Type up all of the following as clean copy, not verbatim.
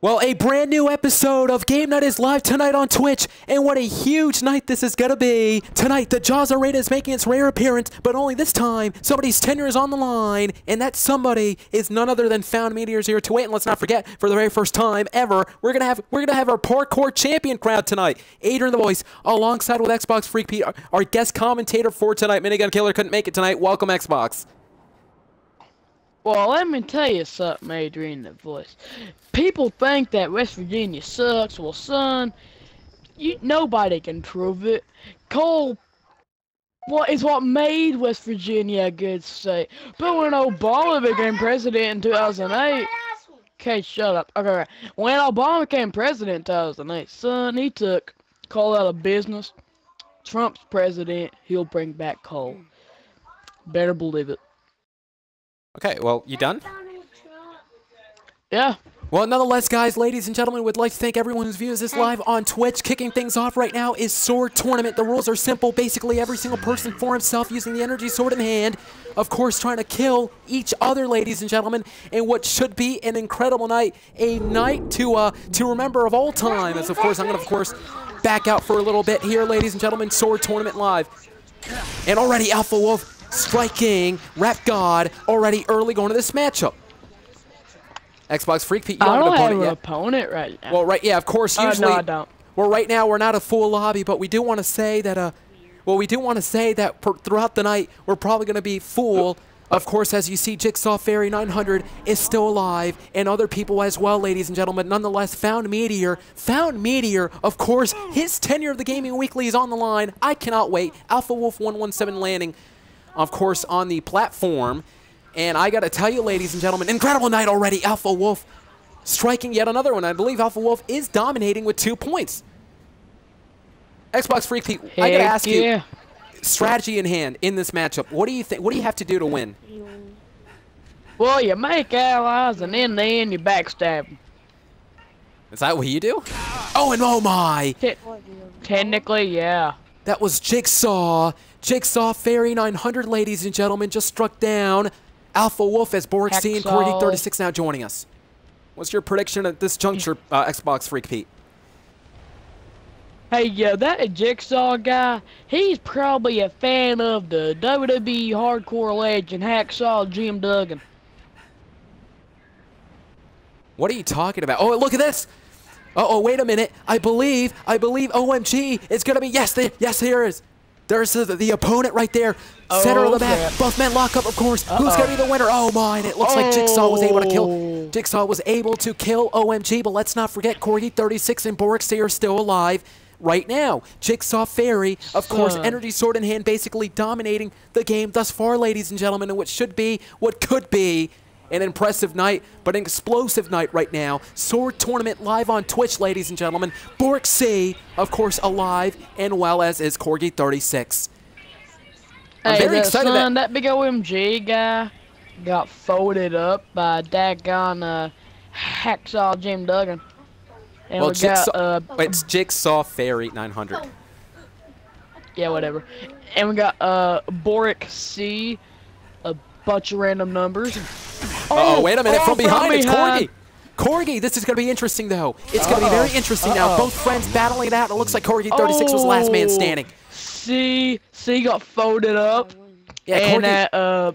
Well, a brand new episode of Game Night is live tonight on Twitch, and what a huge night this is gonna be. Tonight, the Jaws Arena is making its rare appearance, but only this time, somebody's tenure is on the line, and that somebody is none other than Found Meteors here to wait. And let's not forget, for the very first time ever, we're gonna have our parkour champion crowd tonight. Adrian the Voice, alongside with Xbox Freak Pete, our guest commentator for tonight. Minigun Killer couldn't make it tonight. Welcome, Xbox. Well, let me tell you something, Adrian the Voice. People think that West Virginia sucks. Well, son, nobody can prove it. Coal is what made West Virginia a good state. But when Obama became president in 2008... Okay, shut up. Okay. When Obama became president in 2008, son, he took coal out of business. Trump's president, he'll bring back coal. Better believe it. Okay, well, you done? Yeah. Well, nonetheless, guys, ladies and gentlemen, we'd like to thank everyone who's viewing this live on Twitch. Kicking things off right now is Sword Tournament. The rules are simple. Basically, every single person for himself using the energy sword in hand. Of course, trying to kill each other, ladies and gentlemen, in what should be an incredible night. A night to remember of all time. As, of course, I'm going to, back out for a little bit here, ladies and gentlemen. Sword Tournament live. And already Alpha Wolf striking Rap God already early going to this matchup. Xbox Freak Pete, you don't have an opponent right now. Well, right, yeah, of course, usually. No, I don't. Well, right now we're not a full lobby, but we do want to say that, throughout the night we're probably going to be full. Of course, as you see, Jigsaw Fairy 900 is still alive, and other people as well, ladies and gentlemen. Nonetheless, Found Meteor, of course, his tenure of the Gaming Weekly is on the line. I cannot wait. Alpha Wolf 117 landing, of course, on the platform. And I gotta tell you, ladies and gentlemen, incredible night already. Alpha Wolf striking yet another one. I believe Alpha Wolf is dominating with 2 points. Xbox Freak Pete, I gotta ask you, strategy in hand in this matchup. What do you think? What do you have to do to win? Well, you make allies, and in the end, you backstab them. Is that what you do? Oh, and oh my! Technically, yeah. That was Jigsaw. Jigsaw Fairy 900, ladies and gentlemen, just struck down Alpha Wolf as Borg C and Corey 36 now joining us. What's your prediction at this juncture, Xbox Freak Pete? Hey, yo, that Jigsaw guy, he's probably a fan of the WWE hardcore legend Hacksaw Jim Duggan. What are you talking about? Oh, look at this! Uh-oh, wait a minute. I believe OMG is going to be, yes, here is. There's the opponent right there. Center of the map. Both men lock up, of course. Who's going to be the winner? Oh, my. And it looks like Jigsaw was able to kill. Jigsaw was able to kill OMG, but let's not forget Corgi 36 and Borixie are still alive right now. Jigsaw Fairy, of course, energy sword in hand, basically dominating the game thus far, ladies and gentlemen, in what should be, what could be, an impressive night, but an explosive night right now. Sword Tournament live on Twitch, ladies and gentlemen. Bork C, of course, alive, and well as is Corgi 36. I'm very excited that big OMG guy got folded up by daggone Hacksaw Jim Duggan. And well, it's Jigsaw Fairy 900. Yeah, whatever. And we got Boric C, a bunch of random numbers. Uh-oh, wait a minute, from behind, it's Corgi. Corgi, this is going to be interesting, though. It's going to be very interesting now. Both friends battling it out. It looks like Corgi 36 was the last man standing. C got folded up. Yeah, and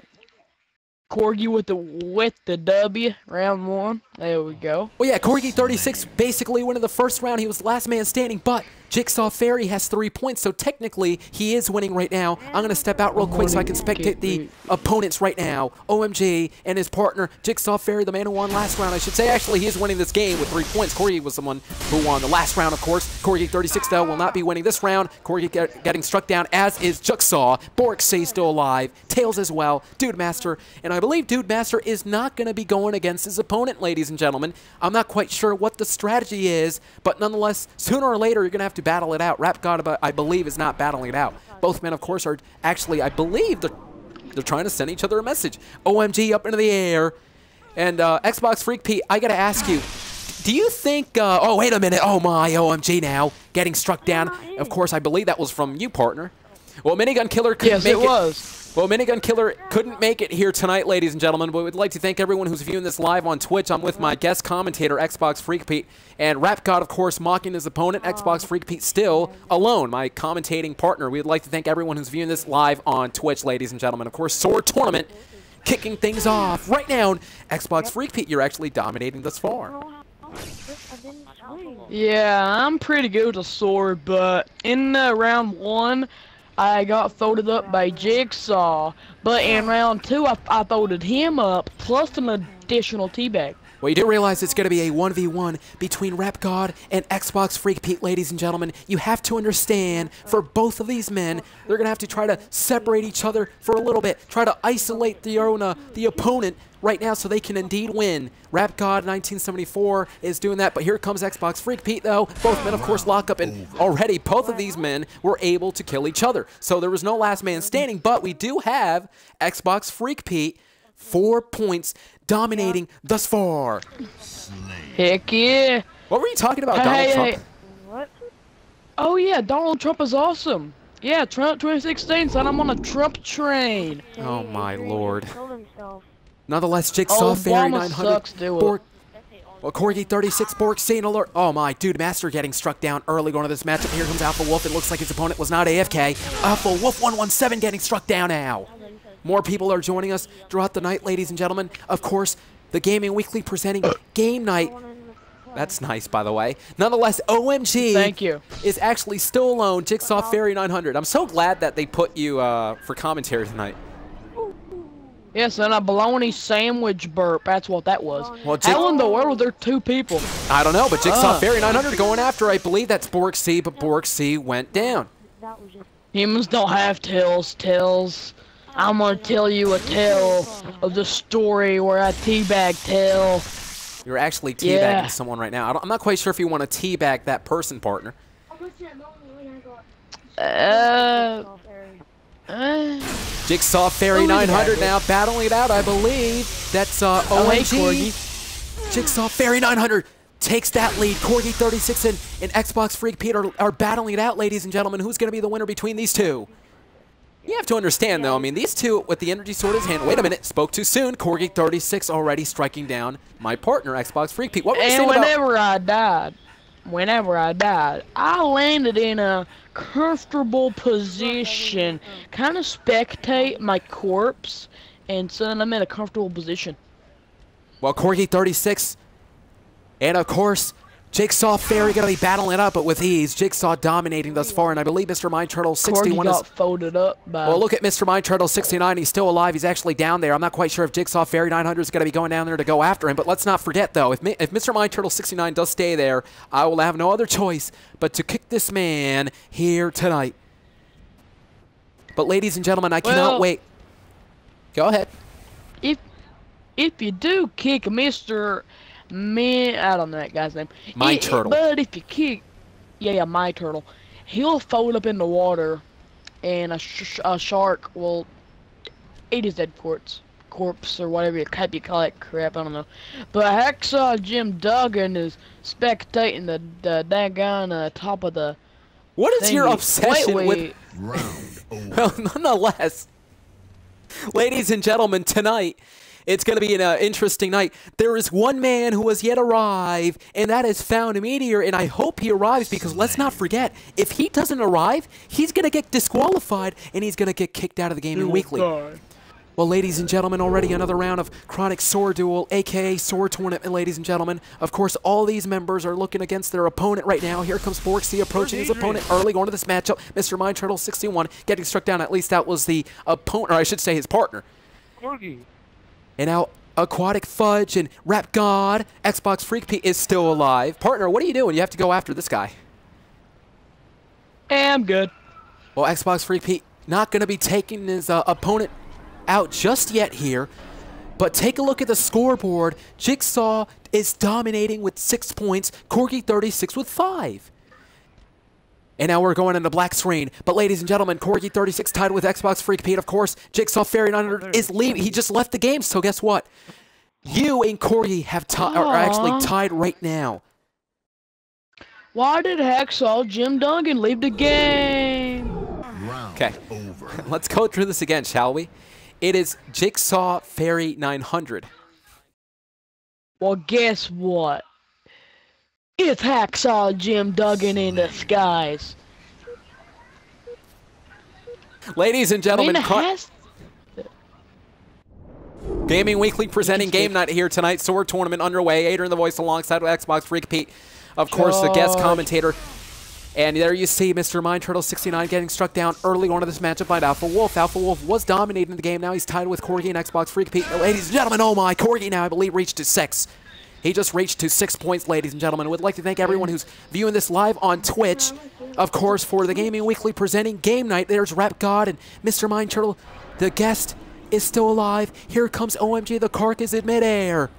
Corgi with the W, round 1. There we go. Well, yeah, Corgi 36 basically winning the first round. He was the last man standing, but Jigsaw Fairy has 3 points, so technically he is winning right now. I'm going to step out real quick so I can spectate the opponents right now. OMG and his partner, Jigsaw Fairy, the man who won last round. I should say, actually, he is winning this game with 3 points. Corgi was the one who won the last round, of course. Corgi 36, though, will not be winning this round. Corgi getting struck down, as is Jigsaw. Borixie still alive. Tails as well. Dude Master. And I believe Dude Master is not going to be going against his opponent, ladies and gentlemen. I'm not quite sure what the strategy is, but nonetheless, sooner or later, you're going to have to battle it out. Rap God, I believe, is not battling it out. Both men, of course, are actually, I believe, they're trying to send each other a message. OMG up into the air. And Xbox Freak Pete, I got to ask you, do you think, oh, wait a minute. Oh, my, OMG now. Getting struck down. Of course, I believe that was from you, partner. Well, Minigun Killer couldn't make it. Yes, it was. Well, Minigun Killer couldn't make it here tonight, ladies and gentlemen, but we'd like to thank everyone who's viewing this live on Twitch. I'm with my guest commentator, Xbox Freak Pete, and Rap God, of course, mocking his opponent, Xbox Freak Pete, still alone, my commentating partner. We'd like to thank everyone who's viewing this live on Twitch, ladies and gentlemen. Of course, Sword Tournament kicking things off right now. Xbox Freak Pete, you're actually dominating thus far. Yeah, I'm pretty good with the sword, but in round 1, I got folded up by Jigsaw, but in round 2, I folded him up, plus an additional teabag. Well, you do realize it's going to be a 1v1 between Rap God and Xbox Freak Pete, ladies and gentlemen. You have to understand, for both of these men, they're going to have to try to separate each other for a little bit, try to isolate the opponent right now so they can indeed win. Rap God 1974 is doing that, but here comes Xbox Freak Pete, though. Both men, of course, lock up, and already both of these men were able to kill each other. So there was no last man standing, but we do have Xbox Freak Pete, 4 points, dominating thus far. Heck yeah. What were you talking about, Donald Trump? What? Oh yeah, Donald Trump is awesome. Yeah, Trump 2016 said I'm on a Trump train. Oh my lord. Killed himself. Nonetheless, Jigsaw Fairy Obama 900. sucks, do it. Borg, well, Corgi 36, Borg Scene Alert. Oh my, dude, Master getting struck down early going to this matchup. Here comes Alpha Wolf. It looks like his opponent was not AFK. Alpha Wolf 117 getting struck down now. More people are joining us throughout the night, ladies and gentlemen. Of course, the Gaming Weekly presenting Game Night. That's nice, by the way. Nonetheless, OMG Thank you. is actually still alone. Jigsaw Fairy 900. I'm so glad that they put you for commentary tonight. Yes, and a bologna sandwich burp. That's what that was. Well, How in the world were there 2 people? I don't know, but Jigsaw Fairy 900 going after, I believe that's Borg C, but Borg C went down. That was just Humans don't have tails. I'm gonna tell you a tale of the story where I teabag tail. You're actually teabagging Yeah. someone right now. I'm not quite sure if you want to teabag that person, partner. Jigsaw Fairy Oh, 900 yeah. now battling it out, I believe. That's hey, OMG. Jigsaw Fairy 900 takes that lead. Corgi 36 and Xbox Freak Pete are battling it out, ladies and gentlemen. Who's going to be the winner between these two? You have to understand, though, I mean, these two with the energy sword in his hand. Wait a minute, spoke too soon. Corgi 36 already striking down my partner, Xbox Freak Pete. What were you saying And about... whenever I died, I landed in a comfortable position, kind of spectate my corpse, and so I'm in a comfortable position. Well, Corgi 36, and of course, Jigsaw Fairy going to be battling it up, but with ease. Jigsaw dominating thus far, and I believe Mr. Mind Turtle 61 Corgi is... got folded up by... Well, look at Mr. Mind Turtle 69. He's still alive. He's actually down there. I'm not quite sure if Jigsaw Fairy 900 is going to be going down there to go after him, but let's not forget, though, if Mr. Mind Turtle 69 does stay there, I will have no other choice but to kick this man here tonight. But, ladies and gentlemen, I cannot wait. Go ahead. If you do kick Mr. I don't know that guy's name. Mind Turtle. But if you kick, yeah, My Turtle, he'll fold up in the water, and a shark will eat his dead corpse or whatever you call it. Crap, I don't know. But Hacksaw Jim Duggan is spectating the daggone top of the. What is your obsession wait. with? Well, nonetheless, ladies and gentlemen, tonight. It's going to be an interesting night. There is one man who has yet arrived, and that is Found Meteor, and I hope he arrives because let's not forget, if he doesn't arrive, he's going to get disqualified, and he's going to get kicked out of the Gaming Weekly. Well, ladies and gentlemen, already another round of Chronic Sword Duel, a.k.a. Sword Tournament, ladies and gentlemen. Of course, all these members are looking against their opponent right now. Here comes Borksy approaching his opponent early going to this matchup. Mr. Mind Turtle 61 getting struck down. At least that was the opponent, or I should say his partner. And now Aquatic Fudge and Rap God, Xbox Freak Pete is still alive. Partner, what are you doing? You have to go after this guy. I'm good. Well, Xbox Freak Pete not going to be taking his opponent out just yet here. But take a look at the scoreboard. Jigsaw is dominating with 6 points. Corgi 36 with 5. And now we're going into black screen. But ladies and gentlemen, Corgi 36 tied with Xbox Freak Pete, of course. Jigsaw Fairy 900 is leaving. He just left the game, so guess what? You and Corgi have are actually tied right now. Why did Hacksaw Jim Duggan leave the game? Okay, let's go through this again, shall we? It is Jigsaw Fairy 900. Well, guess what? It's Hacksaw Jim Duggan in disguise. Ladies and gentlemen, has Gaming Weekly presenting Game Night here tonight. Sword Tournament underway. Adrian the Voice alongside with Xbox Freak Pete, of course, the guest commentator. And there you see Mr. Mind Turtle 69 getting struck down early on in this matchup by Alpha Wolf. Alpha Wolf was dominating the game. Now he's tied with Corgi and Xbox Freak Pete. Ladies and gentlemen, oh my, Corgi now I believe reached to 6. He just reached to 6 points, ladies and gentlemen. We'd like to thank everyone who's viewing this live on Twitch. Of course, for the Gaming Weekly presenting Game Night, there's Rap God and Mr. Mind Turtle. The guest is still alive. Here comes OMG, the carcass in midair.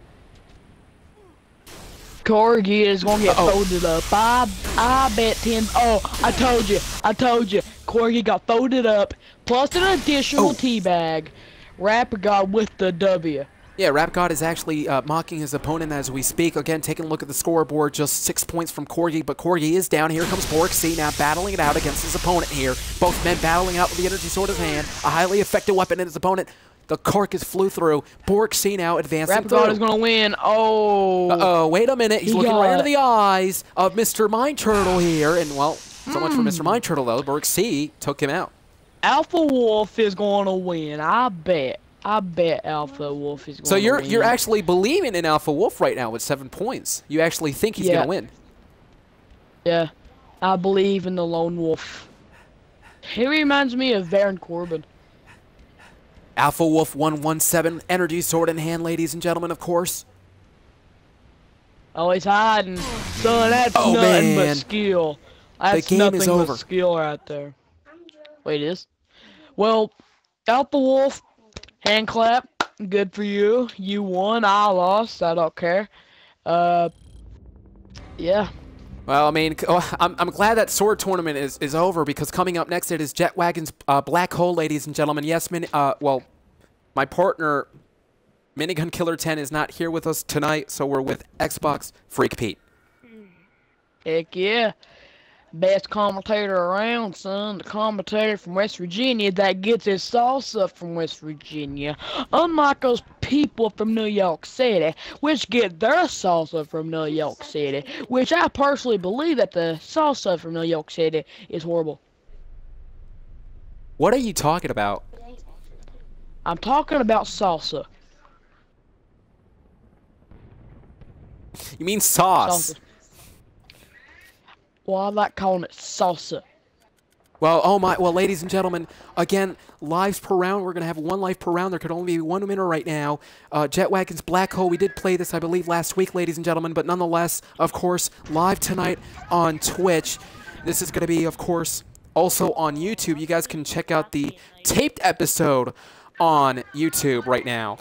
Corgi is gonna get folded up. I bet 10. Oh, I told you. Corgi got folded up, plus an additional teabag. Rap God with the W. Yeah, Rap God is actually mocking his opponent as we speak. Again, taking a look at the scoreboard, just 6 points from Corgi, but Corgi is down. Here comes Bork C now battling it out against his opponent here. Both men battling out with the energy sword in his hand. A highly effective weapon in his opponent. The carcass flew through. Bork C now advancing Rap God is going to win. Oh. Uh-oh, wait a minute. He's looking right into the eyes of Mr. Mind Turtle here. And, well, so much for Mr. Mind Turtle, though. Bork C took him out. Alpha Wolf is going to win. I bet Alpha Wolf is going to win. So you're actually believing in Alpha Wolf right now with 7 points. You actually think he's going to win. Yeah. I believe in the Lone Wolf. He reminds me of Baron Corbin. Alpha Wolf 117, energy sword in hand, ladies and gentlemen, of course. Oh, he's hiding. Son, that's nothing but skill. That's nothing but skill right there. Wait, it is? Well, Alpha Wolf, hand clap. Good for you. You won. I lost. I don't care. Yeah. Well, I mean, I'm glad that Sword Tournament is over, because coming up next it is Jetwagon's Black Hole, ladies and gentlemen. Yes, well, my partner, Minigun Killer 10, is not here with us tonight, so we're with Xbox Freak Pete. Heck yeah. Best commentator around, son. The commentator from West Virginia that gets his salsa from West Virginia. Unlike those people from New York City, which get their salsa from New York City. Which I personally believe that the salsa from New York City is horrible. What are you talking about? I'm talking about salsa. You mean sauce? Salsa. Well, I like calling it salsa. Well, oh my, well, ladies and gentlemen, again, lives per round. We're going to have 1 life per round. There could only be 1 winner right now. Jetwagon's Black Hole. We did play this, I believe, last week, ladies and gentlemen, but nonetheless, of course, live tonight on Twitch. This is going to be, of course, also on YouTube. You guys can check out the taped episode on YouTube right now.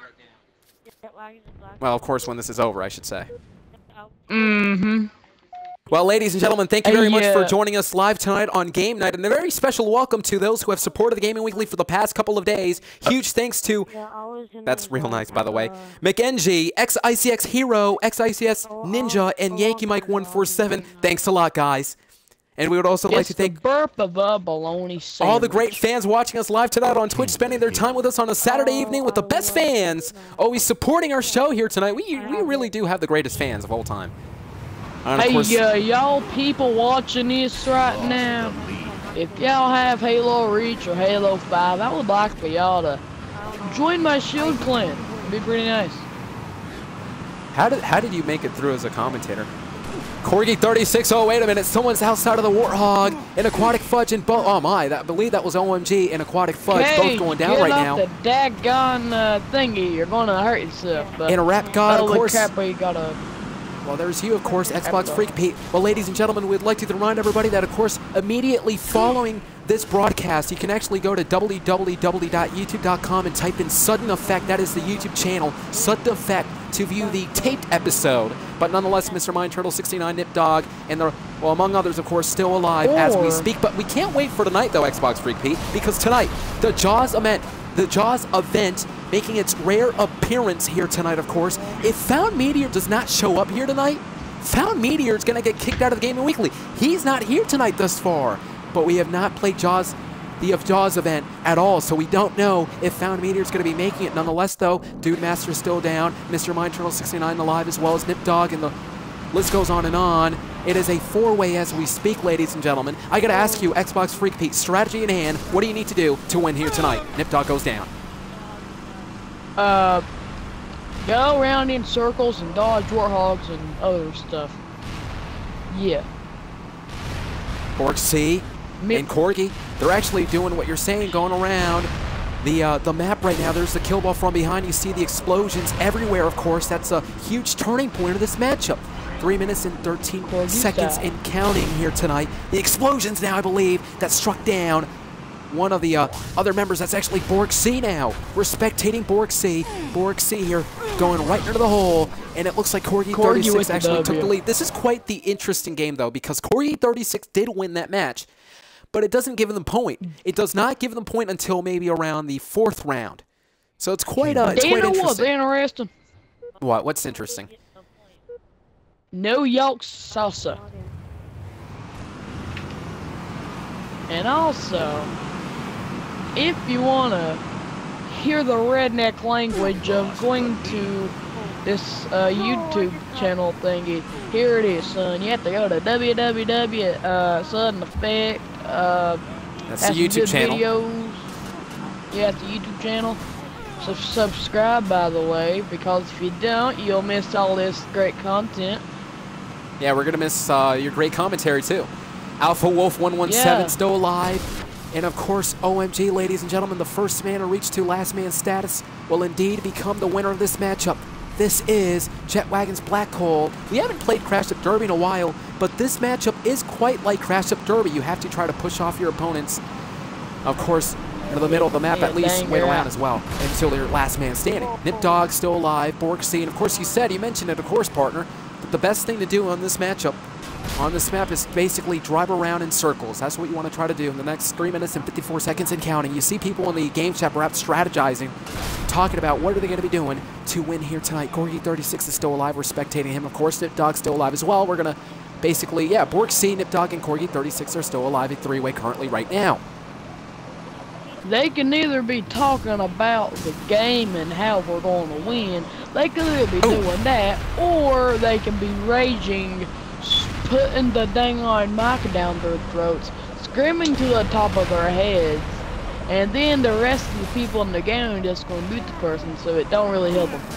Well, of course, when this is over, I should say. Mm-hmm. Well, ladies and gentlemen, thank you very much for joining us live tonight on Game Night, and a very special welcome to those who have supported the Gaming Weekly for the past couple of days. Huge thanks to, that's real nice, by the way, McNG, XICX Hero, XICS Ninja, and Yankee Mike 147. Thanks a lot, guys. And we would also like to thank all the great fans watching us live tonight on Twitch, spending their time with us on a Saturday evening with the best fans, always supporting our show here tonight. We really do have the greatest fans of all time. Hey, y'all people watching this right now, if y'all have Halo Reach or Halo 5, I would like for y'all to join my Shield clan. It'd be pretty nice. How did you make it through as a commentator? Corgi 36, oh wait a minute, someone's outside of the Warthog, and Aquatic Fudge and oh my, I believe that was OMG and Aquatic Fudge both going down right now. Get off the daggone thingy, you're gonna hurt yourself. And a Rap God, of course. Capri got a Well, there's you, of course, Xbox Freak Pete. Well, ladies and gentlemen, we'd like to remind everybody that, of course, immediately following this broadcast, you can actually go to www.youtube.com and type in Sudden Effect. That is the YouTube channel, Sudden Effect, to view the taped episode. But nonetheless, Mr. Mind Turtle 69, Nip Dog, and the, well, among others, of course, still alive as we speak. But we can't wait for tonight, though, Xbox Freak Pete, because tonight, the Jaws event making its rare appearance here tonight, of course. If Found Meteor does not show up here tonight, Found Meteor is going to get kicked out of the Gaming Weekly. He's not here tonight thus far, but we have not played Jaws the Jaws event at all, so we don't know if Found Meteor is going to be making it. Nonetheless, though, Dude Master is still down, Mr. Mind Turtle 69 alive, as well as Nip Dog, and the list goes on and on. It is a four-way as we speak, ladies and gentlemen. I got to ask you, Xbox Freak Pete, strategy in hand, what do you need to do to win here tonight? Nip Dog goes down. Go around in circles and dodge warthogs and other stuff. Yeah. Borg C and Corgi, they're actually doing what you're saying, going around the map right now. There's the kill ball from behind. You see the explosions everywhere, of course. That's a huge turning point of this matchup. 3 minutes and 13 seconds and counting here tonight. The explosions now, I believe, that struck down one of the other members. That's actually Borg C now. We're spectating Borg C. Borg C here going right into the hole, and it looks like Corgi 36 actually took the lead. This is quite the interesting game, though, because Corgi 36 did win that match, but it doesn't give them point. It does not give them point until maybe around the 4th round. So it's quite interesting. What's interesting? What? What's interesting? No yolk salsa. And also, if you want to hear the redneck language of going to this YouTube channel thingy, here it is, son. You have to go to Sudden Effect. That's the YouTube channel. Videos. Yeah, it's the YouTube channel. So subscribe, by the way, because if you don't, you'll miss all this great content. Yeah, we're going to miss your great commentary, too. Alpha Wolf 117 still alive. And, of course, OMG, ladies and gentlemen, the first man to reach to last man status will indeed become the winner of this matchup. This is Jetwagon's Black Hole. We haven't played Crash Up Derby in a while, but this matchup is quite like Crash Up Derby. You have to try to push off your opponents, of course, into the middle of the map, at least wait around as well, until they're last man standing. Nip Dog still alive, Borg C, and of course you mentioned it, of course, partner, but the best thing to do on this matchup, on this map, is basically drive around in circles. That's what you want to try to do in the next 3 minutes and 54 seconds and counting. You see people in the game chat perhaps strategizing, talking about what are they going to be doing to win here tonight. Corgi 36 is still alive. We're spectating him. Of course, Nip Dog's still alive as well. We're going to basically, Borg C, Nip Dog, and Corgi 36 are still alive, a three-way currently right now. They can either be talking about the game and how we're going to win. They could either be doing that, or they can be raging, putting the dang on mic down their throats, screaming to the top of their heads, and then the rest of the people in the game are just going to mute the person, so it don't really help them.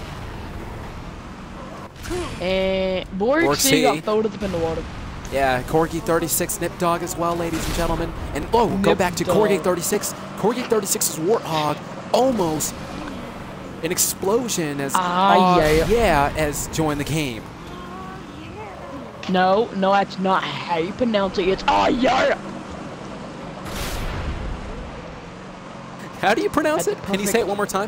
And Borg C got thrown up in the water. Yeah, Corgi 36, Nip Dog as well, ladies and gentlemen. And go back to Corgi 36. Corgi 36's Warthog almost an explosion as as joined the game. No, that's not how you pronounce it. It's How do you pronounce it? Can you say it one more time?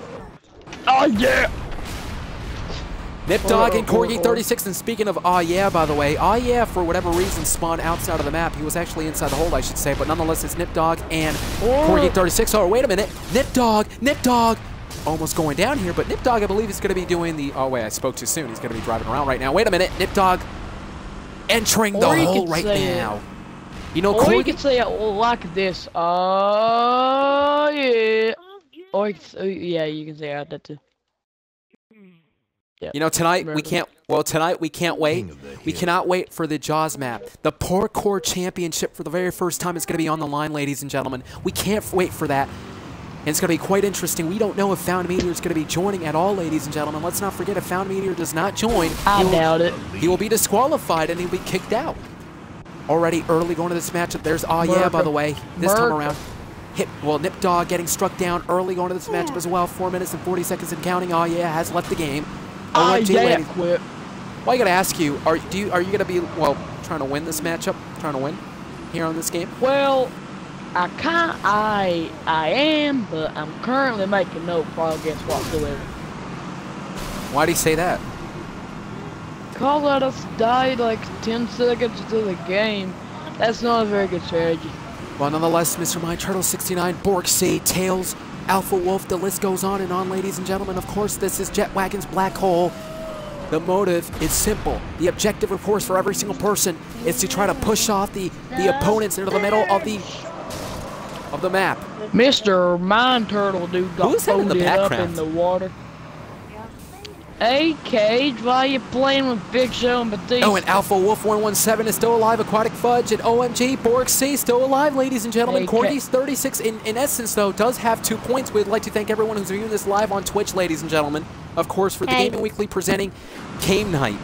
Nip Dog and Corgi 36, and speaking of by the way, for whatever reason spawned outside of the map. He was actually inside the hole, I should say, but nonetheless it's Nip Dog and Corgi 36. Oh, wait a minute. Nip Dog, almost going down here, but Nip Dog, I believe, is going to be doing the, I spoke too soon. He's going to be driving around right now. Wait a minute, Nip Dog entering the hole right now. You know, or you could say it like this, or you can say it that too. Yep. You know, tonight we can't wait. We cannot wait for the Jaws map. The Parkour Championship for the very first time is going to be on the line, ladies and gentlemen. We can't wait for that. And it's going to be quite interesting. We don't know if Found Meteor is going to be joining at all, ladies and gentlemen. Let's not forget, if Found Meteor does not join, I doubt it. He will be disqualified and he'll be kicked out. Already early going to this matchup. There's by the way, this time around. Nip Dog getting struck down early going to this matchup as well. 4 minutes and 40 seconds and counting. Has left the game. Quit. Well, I gotta ask you, are you gonna be trying to win this matchup? Trying to win here on this game? Well, I am, but I'm currently making no progress whatsoever. Why do you say that? Because I just died like 10 seconds into the game. That's not a very good strategy. Well, nonetheless, Mr. Mind Turtle 69, Borg C, Tails, Alpha Wolf, the list goes on and on, ladies and gentlemen. Of course, this is Jetwagon's Black Hole. The motive is simple. The objective, of course, for every single person is to try to push off the opponents into the middle of the of the map. Mr. Mine Turtle dude got Who's that in the folded up background? in the water. Hey, Cage, why you playing with Big Show and Batista? Oh, and Alpha Wolf 117 is still alive. Aquatic Fudge and OMG Borg C still alive, ladies and gentlemen. Hey, Corgis 36 in essence, though, does have 2 points. We'd like to thank everyone who's viewing this live on Twitch, ladies and gentlemen. Of course, for the Gaming Weekly presenting Game Night.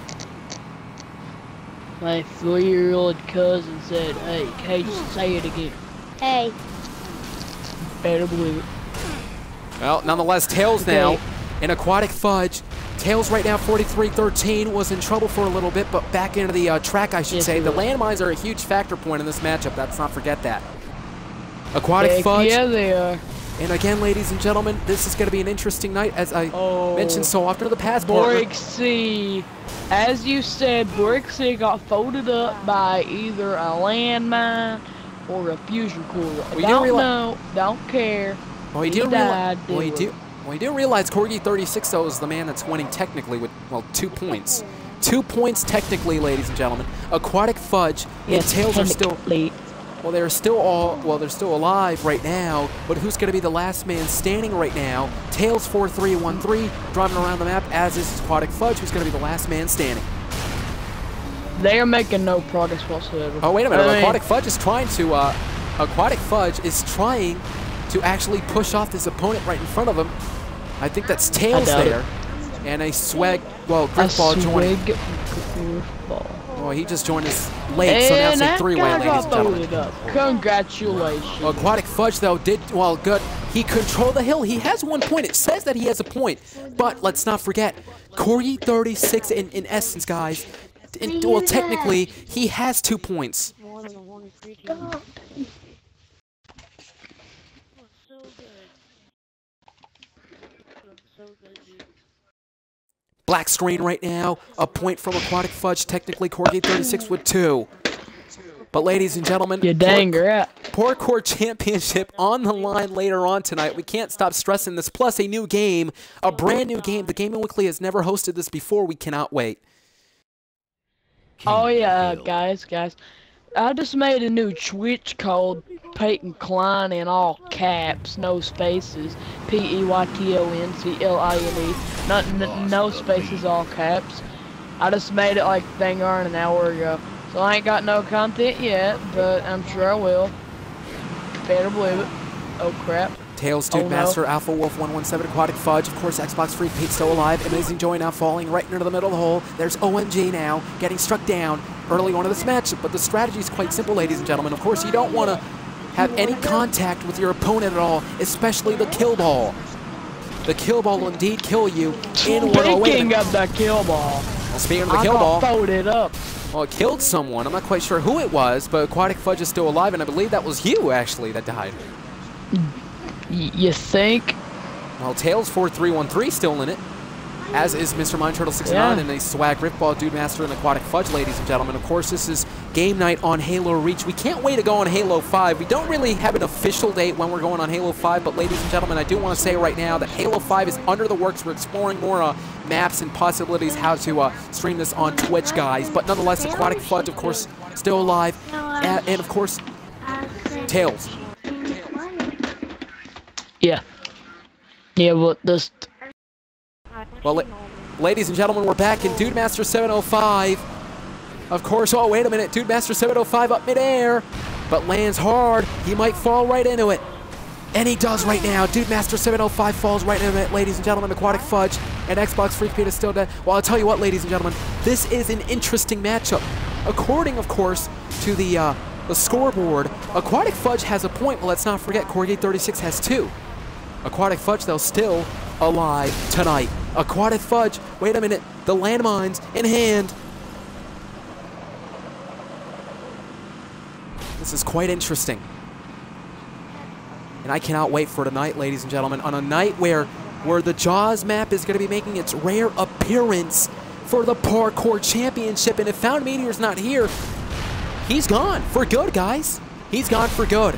My 3-year-old cousin said, hey, Cage, say it again. Hey. Better believe it. Well, nonetheless, Tails now in Aquatic Fudge. Tails right now 43-13, was in trouble for a little bit, but back into the track, I should say. The landmines are a huge factor point in this matchup. Let's not forget that. Aquatic Fudge. Yeah, they are. And again, ladies and gentlemen, this is going to be an interesting night, as I mentioned so often in the past. Borg C, as you said, Borg C got folded up by either a landmine or a fusion cooler. Don't know, don't care. Well, you do realize Corgi 36, though, is the man that's winning technically with, well, 2 points. 2 points technically, ladies and gentlemen. Aquatic Fudge and Tails are still... Well, they're still alive right now, but who's going to be the last man standing right now? Tails 4313 driving around the map, as is Aquatic Fudge, who's going to be the last man standing. They are making no progress whatsoever. Oh, wait a minute. Aquatic Fudge is trying to actually push off his opponent right in front of him. I think that's Tails there. And a swag, well, Griffball joining. Well, he just joined us late, so now it's a 3-way, ladies and gentlemen. Congratulations. Well, Aquatic Fudge, though, did, well, good. He controlled the hill. He has 1 point. It says that he has a point. But let's not forget, Corgi 36 in essence, guys. Well, technically, he has 2 points. Black screen right now. A point from Aquatic Fudge. Technically, Corgi 36 with 2. But ladies and gentlemen, Parkour Championship on the line later on tonight. We can't stop stressing this. Plus a new game, a brand new game. The Gaming Weekly has never hosted this before. We cannot wait. Oh yeah, guys. I just made a new Twitch called Peyton Klein in all caps, no spaces. PEYTONCLINE. No spaces, all caps. I just made it like thing an hour ago. So I ain't got no content yet, but I'm sure I will. Better believe it. Oh crap. Tails, Dude Master, Alpha Wolf 117, Aquatic Fudge, of course, Xbox Freak Pete still alive. Amazing Joy now falling right into the middle of the hole. There's OMG now getting struck down early on in this match, but the strategy is quite simple, ladies and gentlemen. Of course, you don't want to have any contact with your opponent at all, especially the kill ball. The kill ball will indeed kill you in one. Speaking of the kill ball, well, speaking of the kill ball, folded up. Well, it killed someone. I'm not quite sure who it was, but Aquatic Fudge is still alive, and I believe that was you, actually, that died. You think? Well, Tails 4313 still in it, as is Mr. Mine Turtle 69 and a swag Riftball Dude Master and Aquatic Fudge, ladies and gentlemen. Of course, this is game night on Halo Reach. We can't wait to go on Halo 5. We don't really have an official date when we're going on Halo 5, but ladies and gentlemen, I do want to say right now that Halo 5 is under the works. We're exploring more maps and possibilities how to stream this on Twitch, guys. But nonetheless, Aquatic Fudge, of course, still alive, and of course, Tails. Yeah, but this... Well, ladies and gentlemen, we're back in Dude Master 705. Of course, oh, wait a minute. Dude Master 705 up midair, but lands hard. He might fall right into it. And he does right now. Dude Master 705 falls right into it, ladies and gentlemen. Aquatic Fudge and Xbox Freak Pete is still dead. Well, I'll tell you what, ladies and gentlemen, this is an interesting matchup. According, of course, to the scoreboard, Aquatic Fudge has a point. Well, let's not forget, Corgi 36 has 2. Aquatic Fudge, though, still alive tonight. Aquatic Fudge, wait a minute, the landmines in hand. This is quite interesting. And I cannot wait for tonight, ladies and gentlemen, on a night where the Jaws map is going to be making its rare appearance for the Parkour Championship. And if Found Meteor's not here, he's gone for good, guys. He's gone for good.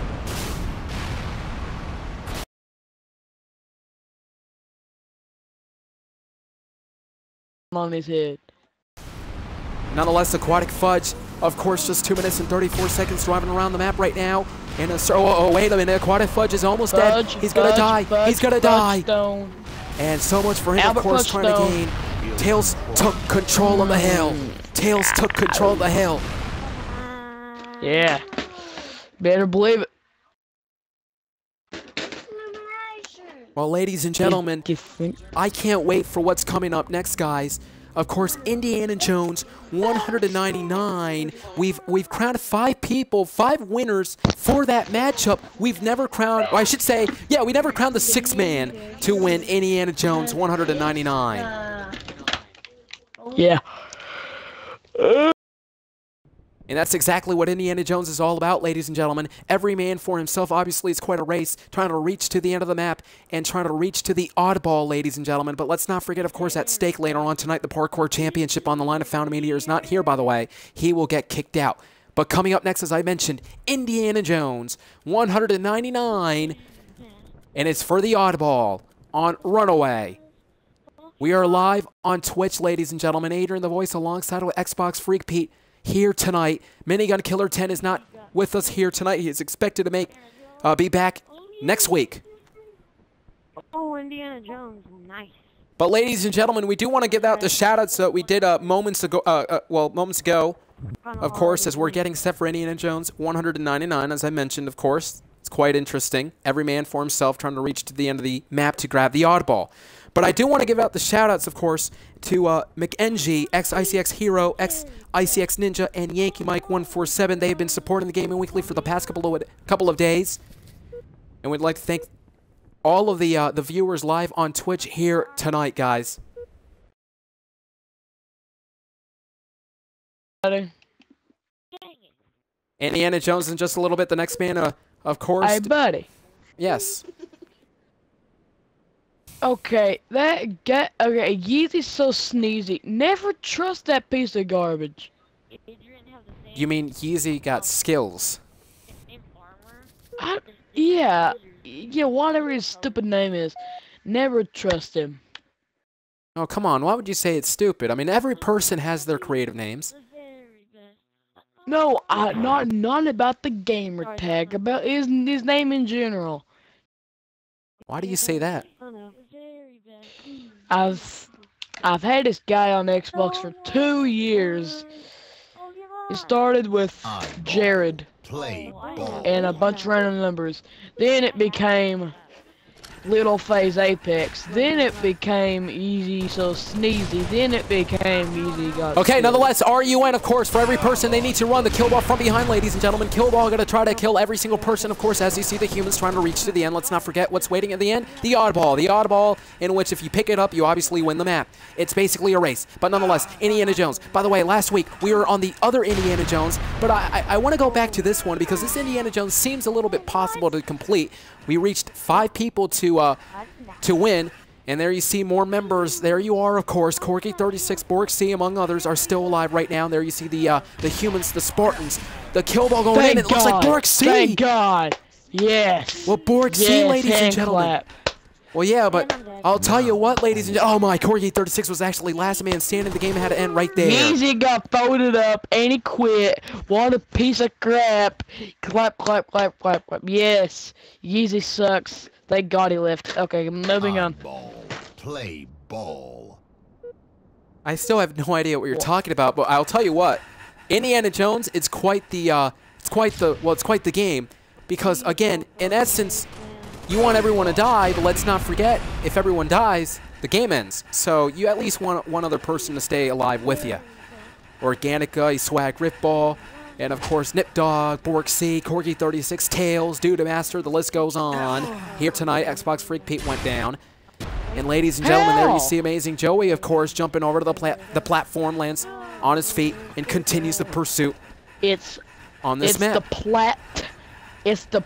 On his head. Nonetheless, Aquatic Fudge Of course, just 2 minutes and 34 seconds driving around the map right now. And wait a minute, Aquatic Fudge is almost dead. He's gonna die. He's gonna die. Stone. And so much for him, of course, trying to gain. Tails took control of the hill. Tails took control of the hill. Yeah. Better believe it. Well, ladies and gentlemen, I can't wait for what's coming up next, guys. Of course, Indiana Jones 199. We've crowned 5 people, 5 winners for that matchup. We've never crowned, or I should say, yeah, we never crowned the 6th man to win Indiana Jones 199. Yeah. And that's exactly what Indiana Jones is all about, ladies and gentlemen. Every man for himself. Obviously, it's quite a race, trying to reach to the end of the map and trying to reach to the oddball, ladies and gentlemen. But let's not forget, of course, at stake later on tonight, the Parkour Championship on the line. If Found Meteor is not here, by the way, he will get kicked out. But coming up next, as I mentioned, Indiana Jones 199, and it's for the oddball on Runaway. We are live on Twitch, ladies and gentlemen. Adrian the Voice alongside with Xbox Freak Pete here tonight. Minigun Killer 10 is not with us here tonight. He is expected to be back next week. Oh, Indiana Jones, nice. But ladies and gentlemen, we do want to give out the shout-outs that we did moments ago. Of course, as we're getting set for Indiana Jones 199, as I mentioned, of course. It's quite interesting. Every man for himself trying to reach to the end of the map to grab the oddball. But I do want to give out the shout-outs, of course, to McNG, X-ICX Hero, X-ICX Ninja, and Yankee Mike 147. They have been supporting the Gaming Weekly for the past couple of days. And we'd like to thank all of the viewers live on Twitch here tonight, guys. Indiana Jones in just a little bit. The next man, of course. Hey, buddy. Yes. Okay, Yeezy's so sneezy. Never trust that piece of garbage. You mean Yeezy got skills? Yeah, whatever his stupid name is. Never trust him. Oh, come on. Why would you say it's stupid? I mean, every person has their creative names. No, not about the gamer tag. About his name in general. Why do you say that? I've had this guy on Xbox for 2 years. It started with Jared and a bunch of random numbers. Then it became Little Phase Apex. Then it became Easy So Sneezy. Then it became Easy Got Okay, Skills. nonetheless, RUN, of course, for every person they need to run the kill ball from behind, ladies and gentlemen. Kill ball gonna try to kill every single person, of course, as you see the humans trying to reach to the end. Let's not forget what's waiting at the end. The oddball. The oddball in which if you pick it up, you obviously win the map. It's basically a race. But nonetheless, Indiana Jones. By the way, last week we were on the other Indiana Jones, but I want to go back to this one because this Indiana Jones seems a little bit possible to complete. We reached 5 people to win, and there you see more members. There you are, of course. Corky36, Borg C, among others, are still alive right now. There you see the humans, the Spartans, the kill ball going in. It looks like Borg C. Thank God. Yes. Well, Borg C, ladies and gentlemen. Clap. Well, yeah, but I'll tell you what, ladies and gentlemen. Oh my, Corky36 was actually last man standing. The game had to end right there. Yeezy got folded up and he quit. What a piece of crap. Clap, clap, clap, clap, clap. Yes. Yeezy sucks. Thank God he left. Okay, moving on. Play ball. I still have no idea what you're talking about, but I'll tell you what. Indiana Jones, it's quite the game, because again, in essence, you want everyone to die, but let's not forget, if everyone dies, the game ends. So you at least want one other person to stay alive with you. Organica, Swag Riftball, and of course Nip Dog, Borg C, Corky36, Tails, Duda Master, the list goes on. Here tonight, Xbox Freak Pete went down. And ladies and gentlemen, there you see Amazing Joey, of course, jumping over to the platform, lands on his feet, and continues the pursuit on this map. It's the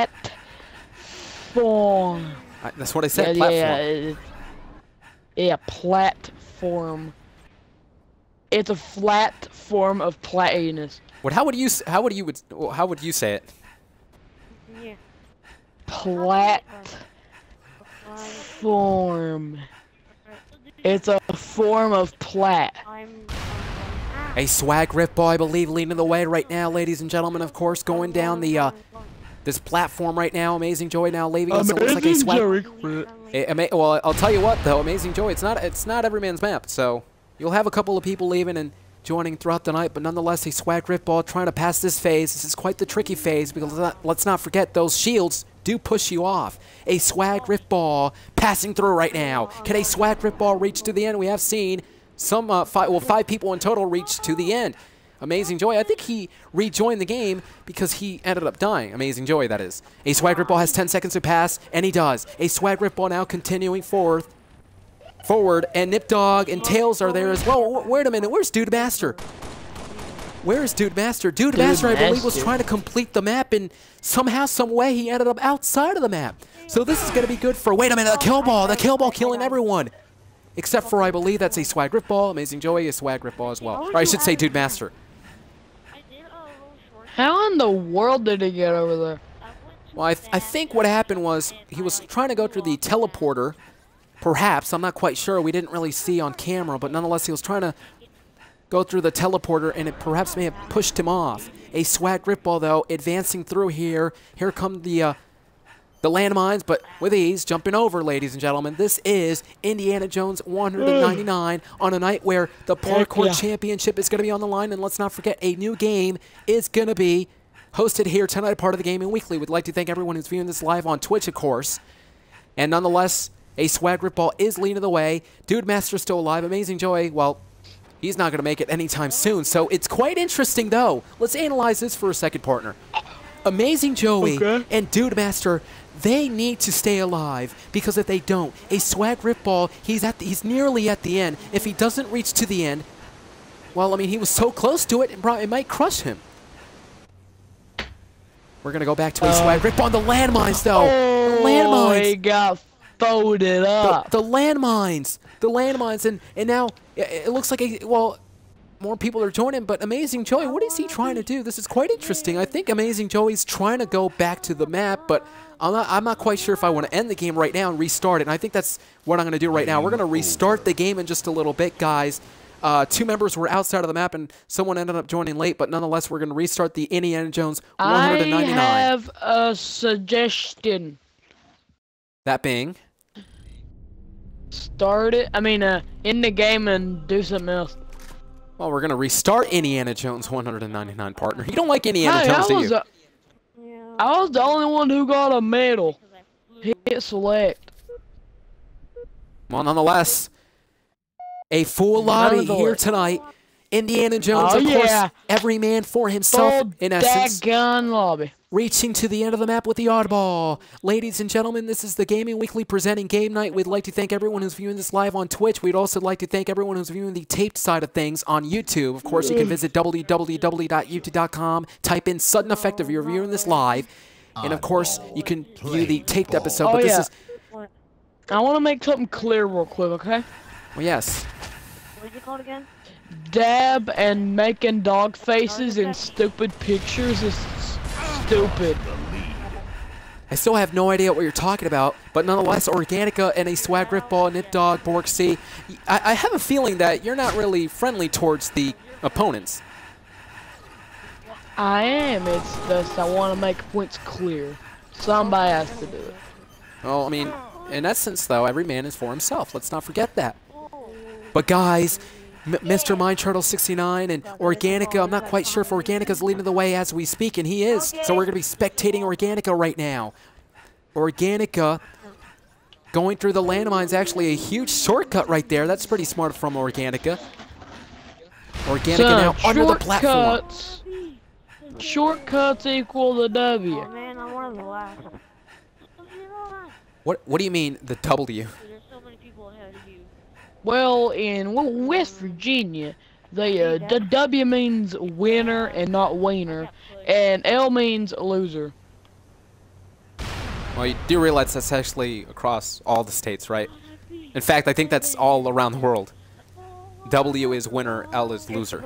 platform. That's what I said, platform. Yeah, platform. It's a flat form of platiness. What? How would you say it? Yeah. Platform. It's a form of plat. A swag rip ball, I believe, leading the way right now, ladies and gentlemen. Of course, going down the this platform right now. Amazing Joy now leaving us. It looks like a swag. Well, I'll tell you what though, Amazing Joy, it's not every man's map. So you'll have a couple of people leaving and joining throughout the night, but nonetheless, a swag rip ball trying to pass this phase. This is quite the tricky phase because let's not forget those shields do push you off. A swag rip ball passing through right now. Can a swag rip ball reach to the end? We have seen some five people in total reach to the end. Amazing Joy, I think he rejoined the game because he ended up dying. Amazing Joy, that is. A swag rip ball has 10 seconds to pass, and he does. A swag rip ball now continuing forward, and Nip Dog and Tails are there as well. Wait a minute, where's Dude Master? Where is Dude Master? Dude Master, I believe, was trying to complete the map, and somehow, some way, he ended up outside of the map. So this is going to be good for, wait a minute, the kill ball killing everyone. Except for, I believe, that's a swag rip ball. Amazing Joey, a swag rip ball as well. Or I should say Dude Master. How in the world did he get over there? Well, I think what happened was he was trying to go through the teleporter. Perhaps, I'm not quite sure. We didn't really see on camera, but nonetheless, he was trying to go through the teleporter, and it perhaps may have pushed him off. A swag rip ball, though, advancing through here. Here come the landmines, but with ease, jumping over, ladies and gentlemen. This is Indiana Jones 199 on a night where the Parkour Championship is going to be on the line, and let's not forget, a new game is going to be hosted here tonight, part of the Gaming Weekly. We'd like to thank everyone who's viewing this live on Twitch, of course. And nonetheless, a swag rip ball is leading the way. Dude Master's still alive. Amazing Joy, well, he's not going to make it anytime soon, so it's quite interesting, though. Let's analyze this for a second, partner. Amazing Joey and Dude Master, they need to stay alive, because if they don't, a swag rip ball, he's nearly at the end. If he doesn't reach to the end, well, I mean, he was so close to it, it might crush him. We're going to go back to a swag rip on the landmines, though. The landmines. He got folded up. The landmines. And now it looks like more people are joining, but Amazing Joey, what is he trying to do? This is quite interesting. I think Amazing Joey's trying to go back to the map, but I'm not quite sure if I want to end the game right now and restart it. And I think that's what I'm going to do right now. We're going to restart the game in just a little bit, guys. 2 members were outside of the map, and someone ended up joining late, but nonetheless, we're going to restart the Indiana Jones 199. I have a suggestion. That being? Start it. In the game and do something else. Well, we're going to restart Indiana Jones 199, partner. You don't like Indiana Jones, do you? I was the only one who got a medal. Hit select. Well, nonetheless, a full lobby here tonight. Indiana Jones, of course, every man for himself, in essence. Gun lobby. Reaching to the end of the map with the oddball. Ladies and gentlemen, this is the Gaming Weekly presenting Game Night. We'd like to thank everyone who's viewing this live on Twitch. We'd also like to thank everyone who's viewing the taped side of things on YouTube. Of course, you can visit www.youtube.com, type in Sudden Effect if you're viewing this live, and of course, you can view the taped episode. But this is... I want to make something clear real quick, okay? Well, yes. What is it called again? Dab and making dog faces and stupid pictures is stupid. I still have no idea what you're talking about, but nonetheless, Organica and a swag rip ball, Nip Dog, Bork C. I have a feeling that you're not really friendly towards the opponents. I am. It's just I want to make points clear. Somebody has to do it. Well, I mean, in essence, though, every man is for himself. Let's not forget that. But guys, Mr. MindTurtle69 and Organica, I'm not quite sure if Organica's leading the way as we speak, and he is. So we're going to be spectating Organica right now. Organica going through the landmines, actually a huge shortcut right there. That's pretty smart from Organica. Organica now under the platform. Shortcuts equal the W. Oh man, I'm one of the last. What do you mean, the W? There's so many people ahead of you. Well, in West Virginia, the W means winner and not wiener, and L means loser. Well, you do realize that's actually across all the states, right? In fact, I think that's all around the world. W is winner, L is loser.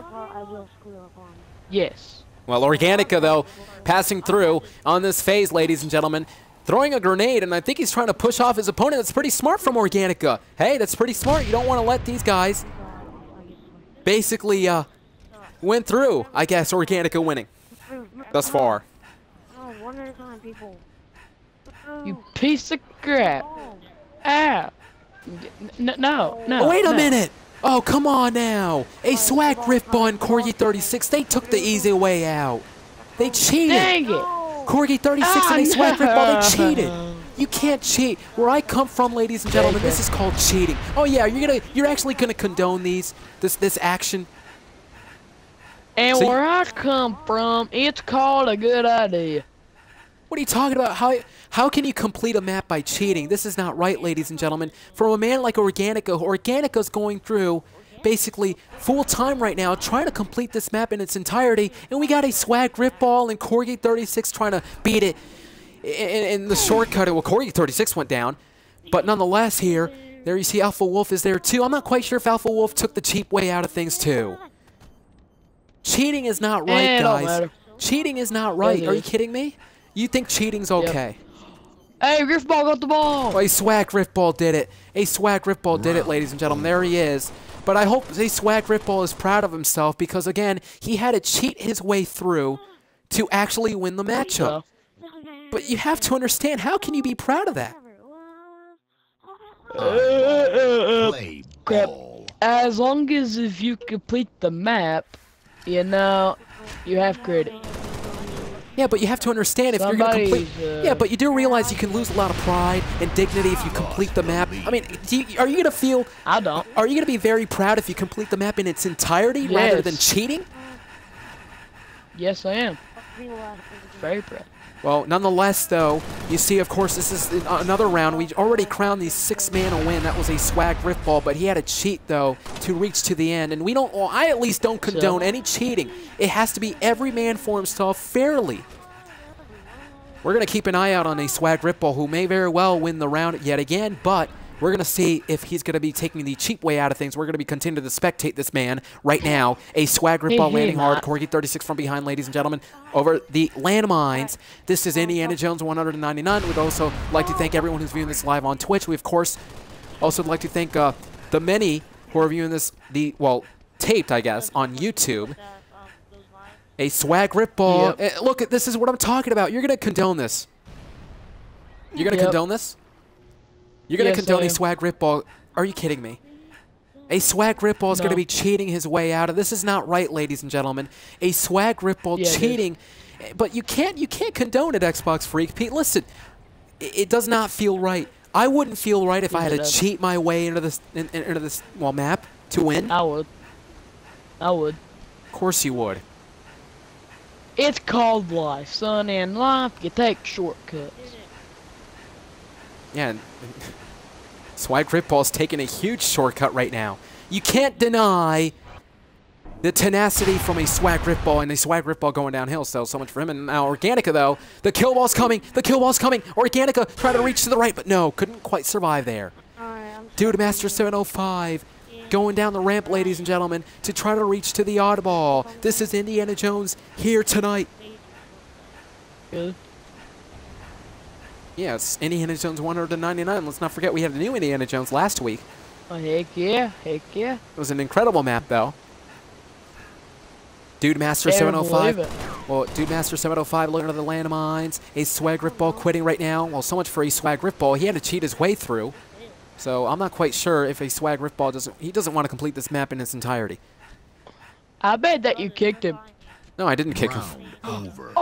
Yes. Well, Organica, though, passing through on this phase, ladies and gentlemen, throwing a grenade, and I think he's trying to push off his opponent. That's pretty smart from Organica. Hey, that's pretty smart. You don't want to let these guys basically went through. I guess Organica winning thus far. No, one at a time, people. You piece of crap. Ah. No. Oh, wait a no. minute. Oh, come on now. A swag riftball and Corgi 36. They took the easy way out. They cheated. Dang it. Corgi 36 and a swag riftball. They cheated. You can't cheat. Where I come from, ladies and gentlemen, this is called cheating. Oh yeah, you're actually gonna condone this action? And See? where I come from, it's called a good idea. What are you talking about? How can you complete a map by cheating? This is not right, ladies and gentlemen. From a man like Organica, Organica's going through basically full time right now trying to complete this map in its entirety, and we got a swag riftball and Corgi 36 trying to beat it in the shortcut. Well, Corgi 36 went down, but nonetheless here, there you see Alpha Wolf is there too. I'm not quite sure if Alpha Wolf took the cheap way out of things too. Cheating is not right, It don't guys. matter. Cheating is not right. It Are you is. kidding me? You think cheating's okay? Hey, Riftball got the ball. Oh, a swag riftball did it. A swag riftball did it, ladies and gentlemen. There he is. But I hope a swag riftball is proud of himself because, again, he had to cheat his way through to actually win the matchup. But you have to understand, how can you be proud of that? Play Crap. ball. As long as if you complete the map, you know, you have credit. Yeah, but you have to understand if you're going to complete... Somebody's, Yeah, but you do realize you can lose a lot of pride and dignity if you complete the map. I mean, are you going to feel... I don't. Are you going to be very proud if you complete the map in its entirety rather than cheating? Yes, I am. Very proud. Well, nonetheless, though, you see, of course, this is another round. We already crowned the 6-man a win. That was a swag riftball, but he had to cheat, though, to reach to the end. And we don't, well, I at least don't condone any cheating. It has to be every man for himself fairly. We're going to keep an eye out on a swag riftball who may very well win the round yet again, but we're going to see if he's going to be taking the cheap way out of things. We're going to be continuing to spectate this man right now. A swag riftball landing hard. Corgi 36 from behind, ladies and gentlemen, over the landmines. This is Indiana Jones 199. We'd also like to thank everyone who's viewing this live on Twitch. We, of course, also would like to thank the many who are viewing this, well, taped, I guess, on YouTube. A swag riftball. Yep. Look, this is what I'm talking about. You're going to condone this. You're going to condone this? You're going to condone a swag riftball. Are you kidding me? A swag riftball is going to be cheating his way out of this. Is not right, ladies and gentlemen. A swag riftball cheating, but you can't condone it, Xbox Freak. Pete, listen, it does not feel right. I wouldn't feel right if I had to cheat my way into this map to win. I would. Of course you would. It's called life, son. In life, you take shortcuts. Yeah. Swag riftball's taking a huge shortcut right now. You can't deny the tenacity from a swag riftball, and a swag riftball going downhill. So much for him. And now Organica, though, the kill ball's coming. The kill ball's coming. Organica trying to reach to the right, but no, couldn't quite survive there. Dude Master 705 going down the ramp, ladies and gentlemen, to try to reach to the oddball. This is Indiana Jones here tonight. Good. Yes, Indiana Jones 199. Let's not forget we had a new Indiana Jones last week. Oh, heck yeah. Heck yeah. It was an incredible map, though. Dude Master 705. Well, Dude Master 705 looking at the landmines. A swag riftball quitting right now. Well, so much for a swag riftball. He had to cheat his way through. So I'm not quite sure if a swag riftball doesn't want to complete this map in its entirety. I bet that you kicked him. No, I didn't kick him. Over.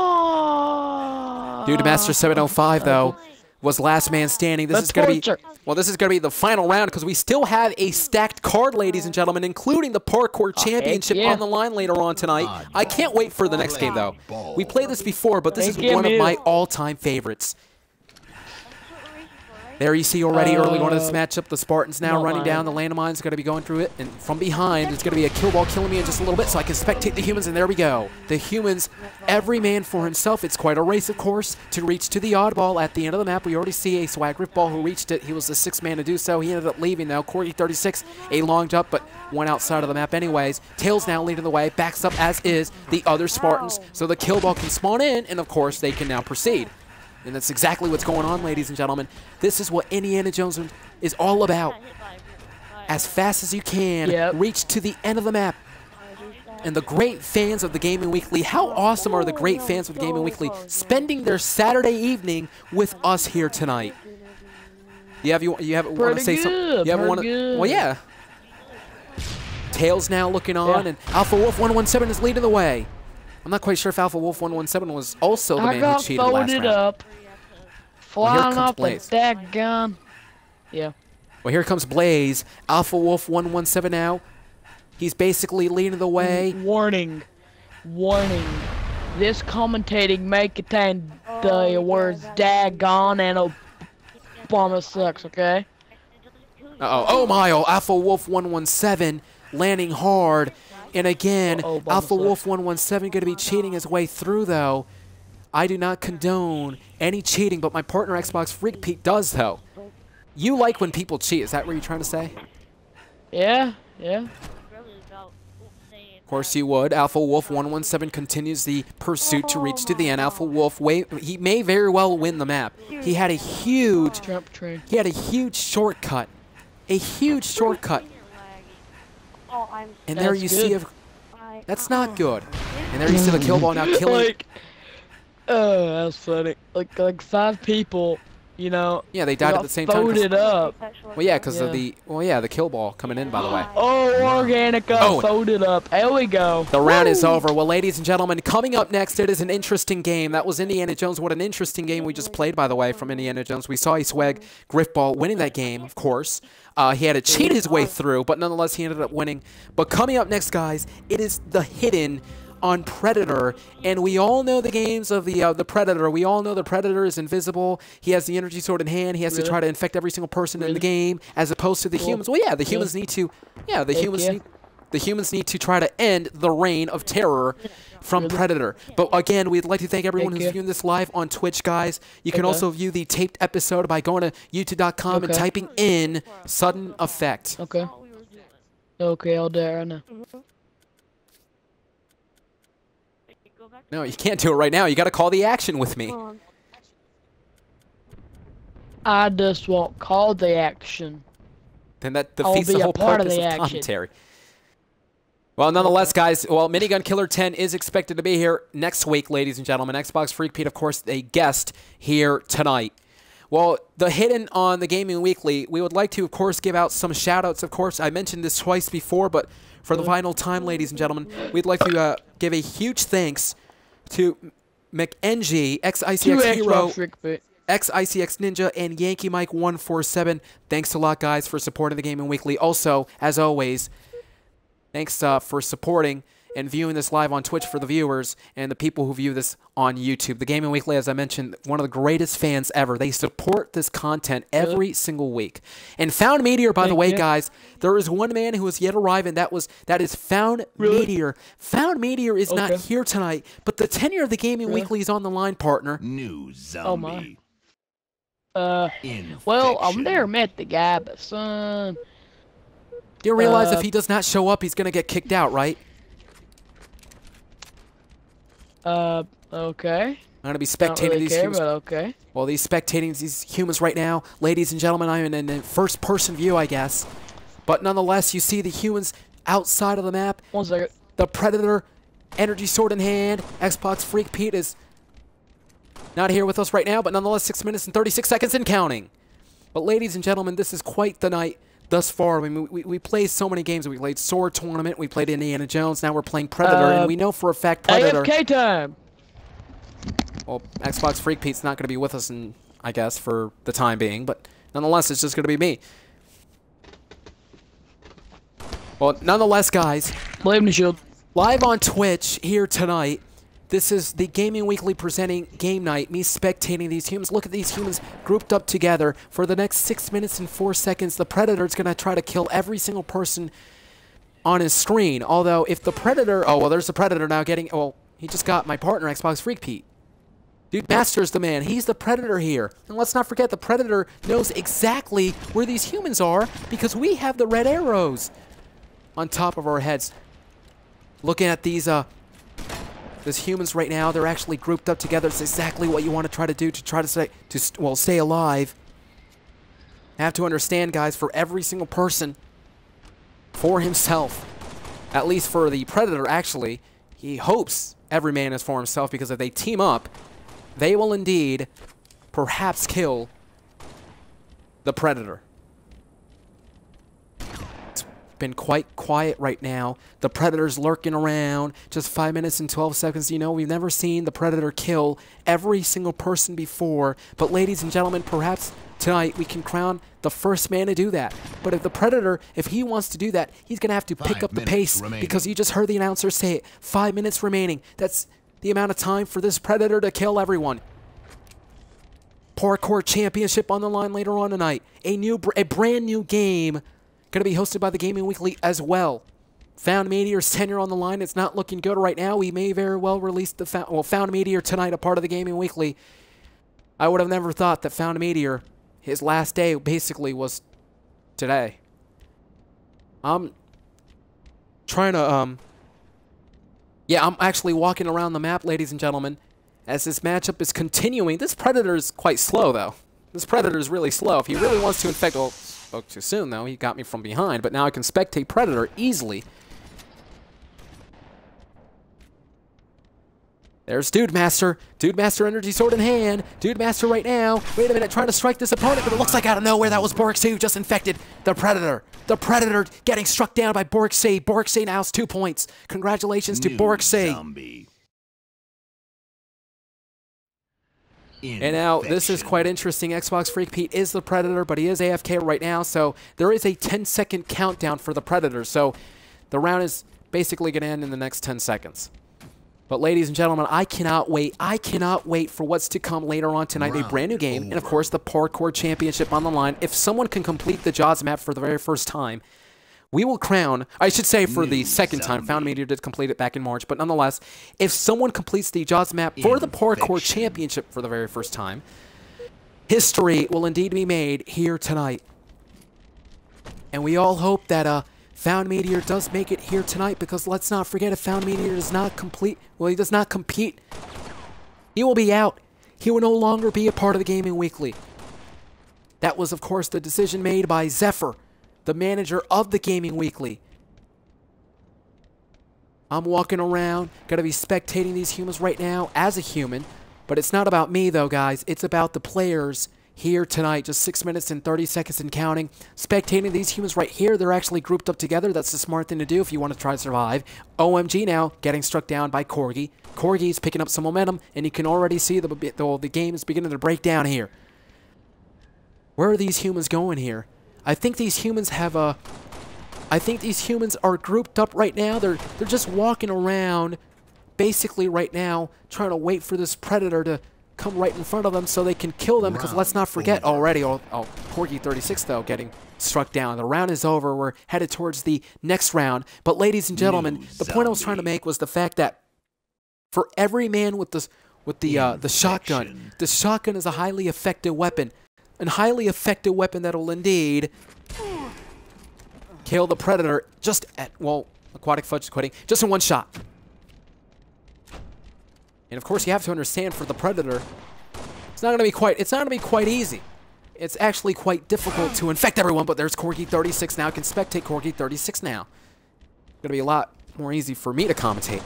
Oh! Dude Master 705 though was last man standing. This is going to be this is going to be the final round because we still have a stacked card, ladies and gentlemen, including the parkour championship on the line later on tonight. I can't wait for the next game though. We played this before, but this is one of my all-time favorites. There you see already early on in this matchup, the Spartans now running down. The landmines going to be going through it. And from behind, it's going to be a kill ball killing me in just a little bit so I can spectate the humans. And there we go. The humans, every man for himself. It's quite a race, of course, to reach to the oddball at the end of the map. We already see a swag riftball who reached it. He was the 6th man to do so. He ended up leaving, though. Corgi 36, a long jump, but one outside of the map anyways. Tails now leading the way. Backs up, as is the other Spartans. So the kill ball can spawn in, and, of course, they can now proceed. And that's exactly what's going on, ladies and gentlemen. This is what Indiana Jones is all about. As fast as you can, reach to the end of the map. And the great fans of the Gaming Weekly, how awesome are the great fans of the Gaming Weekly spending their Saturday evening with us here tonight? You have want to say something? You have want to? Well, yeah. Tails now looking on, and Alpha Wolf 117 is leading the way. I'm not quite sure if Alpha Wolf 117 was also the man who cheated last round. Up, flying off the Blaze. daggone. Yeah. Well, here comes Blaze. Alpha Wolf 117 now. He's basically leading the way. Warning. Warning. This commentating may contain the words daggone and Obama sucks, okay? Uh-oh. Oh, my. Oh, Alpha Wolf 117 landing hard. And again, Alpha Wolf 117 going to be cheating his way through, though. I do not condone any cheating, but my partner Xbox Freak Pete does, though. You like when people cheat. Is that what you're trying to say? Yeah, yeah. Of course you would. Alpha Wolf 117 continues the pursuit to reach to the end. Alpha Wolf, he may very well win the map. He had a huge shortcut. A huge shortcut. And there you see that's not good. And there you see the kill ball now killing. That was funny. Like 5 people, you know. Yeah, they died at the same time. Voted up. Well, yeah, because of the the kill ball coming in, by the way. Oh, Organica voted up. There we go. The round is over. Well, ladies and gentlemen, coming up next, it is an interesting game. That was Indiana Jones. What an interesting game we just played, by the way, from Indiana Jones. We saw Swag Griffball winning that game, of course. He had to cheat his way through, but nonetheless, he ended up winning. But coming up next, guys, it is the Hidden on Predator, and we all know the games of the Predator. We all know the Predator is invisible. He has the energy sword in hand. He has to try to infect every single person in the game, as opposed to the humans. Well, yeah, the humans need to. Yeah, the humans need to try to end the reign of terror from Predator. But again, we'd like to thank everyone who's viewing this live on Twitch, guys. You can also view the taped episode by going to youtube.com and typing in Sudden Effect. Okay. Okay, I'll do it right now. No, you can't do it right now. You got to call the action with me. I just won't call the action. Then that defeats the whole purpose of commentary. Well, nonetheless, guys, Minigun Killer 10 is expected to be here next week, ladies and gentlemen. Xbox Freak Pete, of course, a guest here tonight. Well, the Hidden on the Gaming Weekly, we would like to, of course, give out some shout-outs. Of course, I mentioned this twice before, but for the final time, ladies and gentlemen, we'd like to give a huge thanks to McNG, XICX Hero, XICX Ninja, and Yankee Mike 147. Thanks a lot, guys, for supporting the Gaming Weekly. Also, as always, thanks for supporting and viewing this live on Twitch for the viewers and the people who view this on YouTube. The Gaming Weekly, as I mentioned, one of the greatest fans ever. They support this content every single week. And Found Meteor, by the way, guys, there is one man who has yet arrived, and that is Found Meteor. Found Meteor is not here tonight, but the tenure of the Gaming Weekly is on the line, partner. New zombie. Well, I've never met the guy, but son. Do you realize if he does not show up, he's going to get kicked out, right? Okay. I'm going to be spectating these humans. Okay. Well, spectating these humans right now, ladies and gentlemen, I'm in a first-person view, I guess. But nonetheless, you see the humans outside of the map. 1 second. The Predator, energy sword in hand. Xbox Freak Pete is not here with us right now, but nonetheless, 6 minutes and 36 seconds and counting. But ladies and gentlemen, this is quite the night thus far. I mean, we played so many games. We played Sword Tournament. We played Indiana Jones. Now we're playing Predator, and we know for a fact Predator. AFK time. Well, Xbox Freak Pete's not going to be with us, I guess, for the time being. But nonetheless, it's just going to be me. Well, nonetheless, guys. Blame the shield. Live on Twitch here tonight. This is the Gaming Weekly presenting Game Night, me spectating these humans. Look at these humans grouped up together. For the next 6 minutes and 4 seconds, the Predator's going to try to kill every single person on his screen. Although, if the Predator... Oh, well, there's the Predator now getting... Well, he just got my partner, Xbox Freak Pete. Dude, Master's the man. He's the Predator here. And let's not forget, the Predator knows exactly where these humans are because we have the red arrows on top of our heads. Looking at these humans right now, they're actually grouped up together. It's exactly what you want to try to do to try to stay alive. You have to understand, guys, for every single person, for himself. At least for the Predator, actually, he hopes every man is for himself, because if they team up, they will indeed perhaps kill the Predator. It's been quite quiet right now. The Predator's lurking around. Just 5 minutes and 12 seconds. You know, we've never seen the Predator kill every single person before. But ladies and gentlemen, perhaps tonight we can crown the first man to do that. But if the Predator, if he wants to do that, he's going to have to pick up the pace, because you just heard the announcer say it. 5 minutes remaining. That's the amount of time for this Predator to kill everyone. Parkour Championship on the line later on tonight. A brand new game going to be hosted by the Gaming Weekly as well. Found Meteor's tenure on the line. It's not looking good right now. We may very well release the Found Meteor tonight, a part of the Gaming Weekly. I would have never thought that Found Meteor, his last day basically was today. I'm trying to, yeah, I'm actually walking around the map, ladies and gentlemen, as this matchup is continuing. This Predator is quite slow, though. This Predator is really slow. If he really wants to infect... Oh, spoke too soon, though. He got me from behind, but now I can spectate Predator easily. There's Dude Master. Dude Master, energy sword in hand. Dude Master right now. Wait a minute, trying to strike this opponent, but it looks like out of nowhere that was Borksay who just infected the Predator. The Predator getting struck down by Borksay. Borksay now has 2 points. Congratulations to Borksay. And now, this is quite interesting. Xbox Freak Pete is the Predator, but he is AFK right now, so there is a 10-second countdown for the Predator. So the round is basically going to end in the next 10 seconds. But ladies and gentlemen, I cannot wait. I cannot wait for what's to come later on tonight. A brand new game, and of course, the Parkour Championship on the line. If someone can complete the Jaws map for the very first time, we will crown, I should say for the second time, Found Meteor did complete it back in March, but nonetheless, if someone completes the Jaws map for the Parkour Championship for the very first time, history will indeed be made here tonight. And we all hope that Found Meteor does make it here tonight, because let's not forget, if Found Meteor does not complete, well, he does not compete, he will be out. He will no longer be a part of the Gaming Weekly. That was, of course, the decision made by Zephyr, the manager of the Gaming Weekly. I'm walking around, gonna be spectating these humans right now as a human, but it's not about me though, guys. It's about the players here tonight. Just 6 minutes and 30 seconds and counting. Spectating these humans right here. They're actually grouped up together. That's the smart thing to do if you want to try to survive. OMG now getting struck down by Corgi. Corgi's picking up some momentum, and you can already see the game is beginning to break down here. Where are these humans going here? I think these humans have a... I think these humans are grouped up right now. They're just walking around, basically right now, trying to wait for this Predator to come right in front of them so they can kill them. Because let's not forget already, Corgi 36 though getting struck down. The round is over. We're headed towards the next round. But ladies and gentlemen, the point I was trying to make was the fact that for every man with the shotgun, the shotgun is a highly effective weapon. A highly effective weapon that will indeed kill the Predator just at, well, Aquatic Fudge is quitting, just in one shot. And of course you have to understand, for the Predator, it's not going to be quite easy. It's actually quite difficult to infect everyone, but there's Corgi 36 now. I can spectate Corgi 36 now. It's going to be a lot more easy for me to commentate.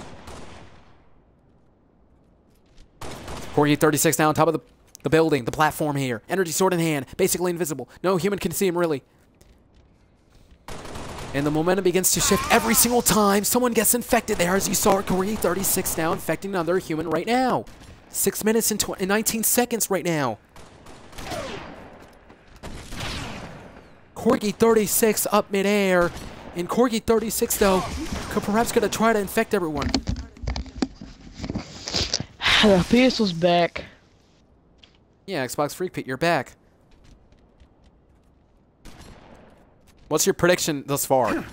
Corgi 36 now on top of the building, the platform here. Energy sword in hand, basically invisible. No human can see him, really. And the momentum begins to shift every single time someone gets infected there. As you saw, Corgi 36 now infecting another human right now. 6 minutes and 19 seconds right now. Corgi 36 up midair. And Corgi 36, though, could perhaps gonna try to infect everyone. The pistol's back. Yeah, Xbox Freak Pete, you're back. What's your prediction thus far?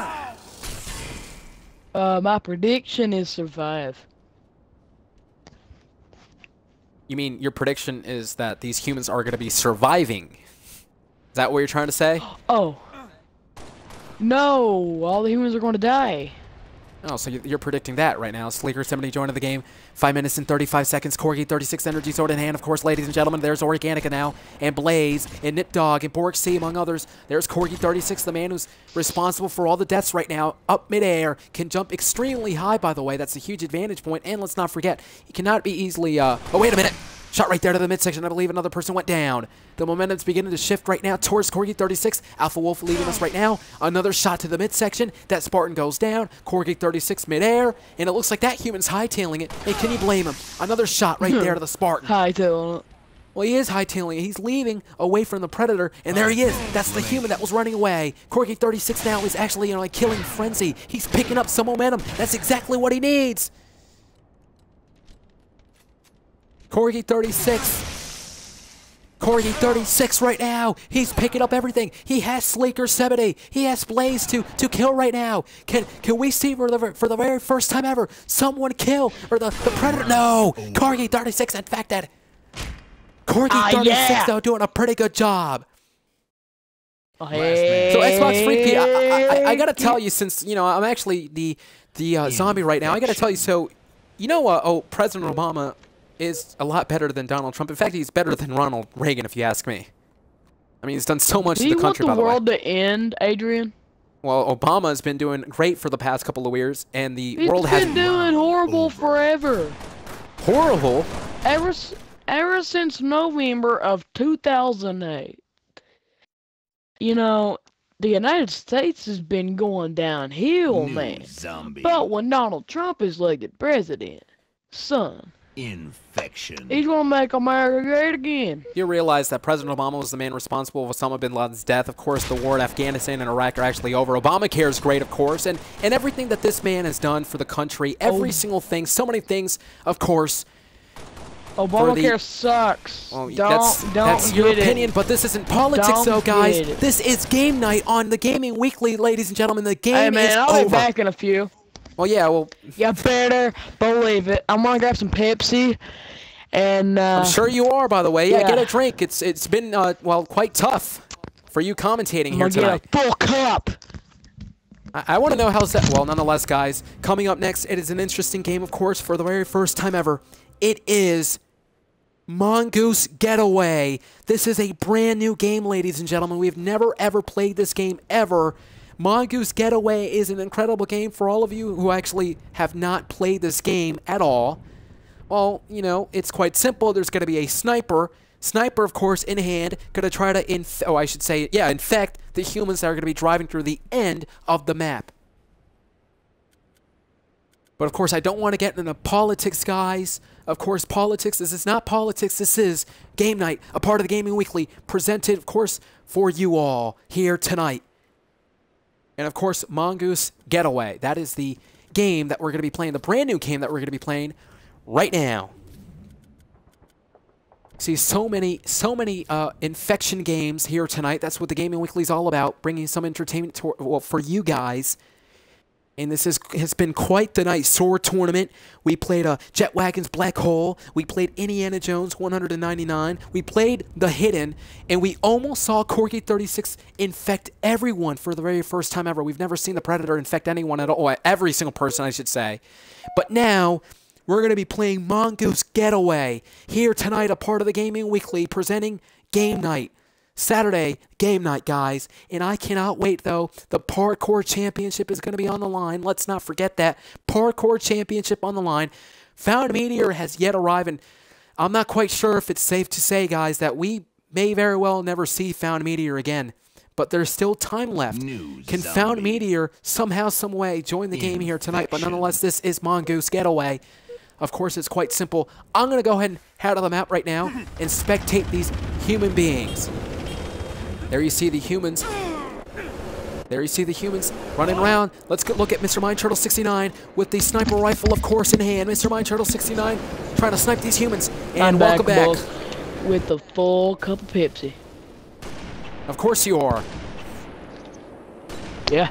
My prediction is survive. You mean your prediction is that these humans are going to be surviving? Is that what you're trying to say? Oh. No, all the humans are going to die. Oh, so you're predicting that right now. Sleeker 70 joining the game. 5 minutes and 35 seconds. Corgi 36 energy sword in hand. Of course, ladies and gentlemen, there's Organica now, and Blaze, and Nip Dog, and Borg C, among others. There's Corgi 36, the man who's responsible for all the deaths right now. Up midair, can jump extremely high, by the way. That's a huge advantage point. And let's not forget, he cannot be easily... oh, wait a minute. Shot right there to the midsection. I believe another person went down. The momentum's beginning to shift right now towards Corgi 36. Alpha Wolf leading us right now. Another shot to the midsection. That Spartan goes down. Corgi 36 midair. And it looks like that human's hightailing it. Hey, can you blame him? Another shot right there to the Spartan. Hightailing it. Well, he is hightailing it. He's leaving away from the Predator. And there he is. That's the human that was running away. Corgi 36 now is actually in a killing frenzy. He's picking up some momentum. That's exactly what he needs. Corgi 36. Corgi 36 right now. He's picking up everything. He has Sleeker 70. He has Blaze to kill right now. Can we see for the very first time ever someone kill or the Predator? No. Corgi 36 infected. Corgi 36 though doing a pretty good job. Hey. So Xbox Freaky, I gotta tell you, since I'm actually the zombie right now. I gotta tell you, so President Obama is a lot better than Donald Trump. In fact, he's better than Ronald Reagan, if you ask me. I mean, he's done so much to the country, by the way. Do you want the world to end, Adrian? Well, Obama has been doing great for the past couple of years, and the world hasn't... He's been doing horrible forever. Horrible? Ever since November of 2008. The United States has been going downhill, man. Zombie. But when Donald Trump is elected president, son... Infection. He's gonna make America great again. You realize that President Obama was the man responsible for Osama bin Laden's death. Of course, the war in Afghanistan and Iraq are actually over. Obamacare is great, of course, and everything that this man has done for the country, every single thing, so many things, of course. Obamacare sucks. Well, don't that's your get opinion, it. but this isn't politics, though, guys. This is game night on the Gaming Weekly, ladies and gentlemen. The game is I'll over. be back in a few. Well, yeah, well... You better believe it. I'm gonna grab some Pepsi, and I'm sure you are, by the way. Yeah, yeah. get a drink. It's been, quite tough for you commentating here I'm tonight. gonna get a full cup. I want to know how's that... Well, nonetheless, guys, coming up next, it is an interesting game, of course, for the very first time ever. It is Mongoose Getaway. This is a brand new game, ladies and gentlemen. We've never, ever played this game, ever. Mongoose Getaway is an incredible game for all of you who actually have not played this game at all. Well, it's quite simple. There's going to be a sniper. Sniper, of course, in hand, going to try to infect the humans that are going to be driving through the end of the map. But, of course, I don't want to get into politics, guys. Of course, politics, this is not politics. This is Game Night, a part of the Gaming Weekly, presented, of course, for you all here tonight. And, of course, Mongoose Getaway. That is the game that we're going to be playing, the brand new game that we're going to be playing right now. See, so many infection games here tonight. That's what the Gaming Weekly is all about, bringing some entertainment for you guys. And this has been quite the night. Sword Tournament. We played Jet Wagon's Black Hole. We played Indiana Jones 199. We played The Hidden. And we almost saw Corgi 36 infect everyone for the very first time ever. We've never seen the Predator infect anyone at all. Every single person, I should say. But now, we're going to be playing Mongoose Getaway here tonight, a part of the Gaming Weekly, presenting Game Night. Saturday, game night, guys. And I cannot wait, though. The Parkour Championship is going to be on the line. Let's not forget that. Parkour Championship on the line. Found Meteor has yet arrived, and I'm not quite sure if it's safe to say, guys, that we may very well never see Found Meteor again. But there's still time left. Can Found Meteor somehow, some way join the game here tonight? But nonetheless, this is Mongoose Getaway. Of course, it's quite simple. I'm going to go ahead and head on the map right now and spectate these human beings. There you see the humans. There you see the humans running around. Let's go look at Mr. Mind Turtle 69 with the sniper rifle, of course, in hand. Mr. Mind Turtle 69 trying to snipe these humans. And welcome back. With a full cup of Pepsi. Of course you are. Yeah.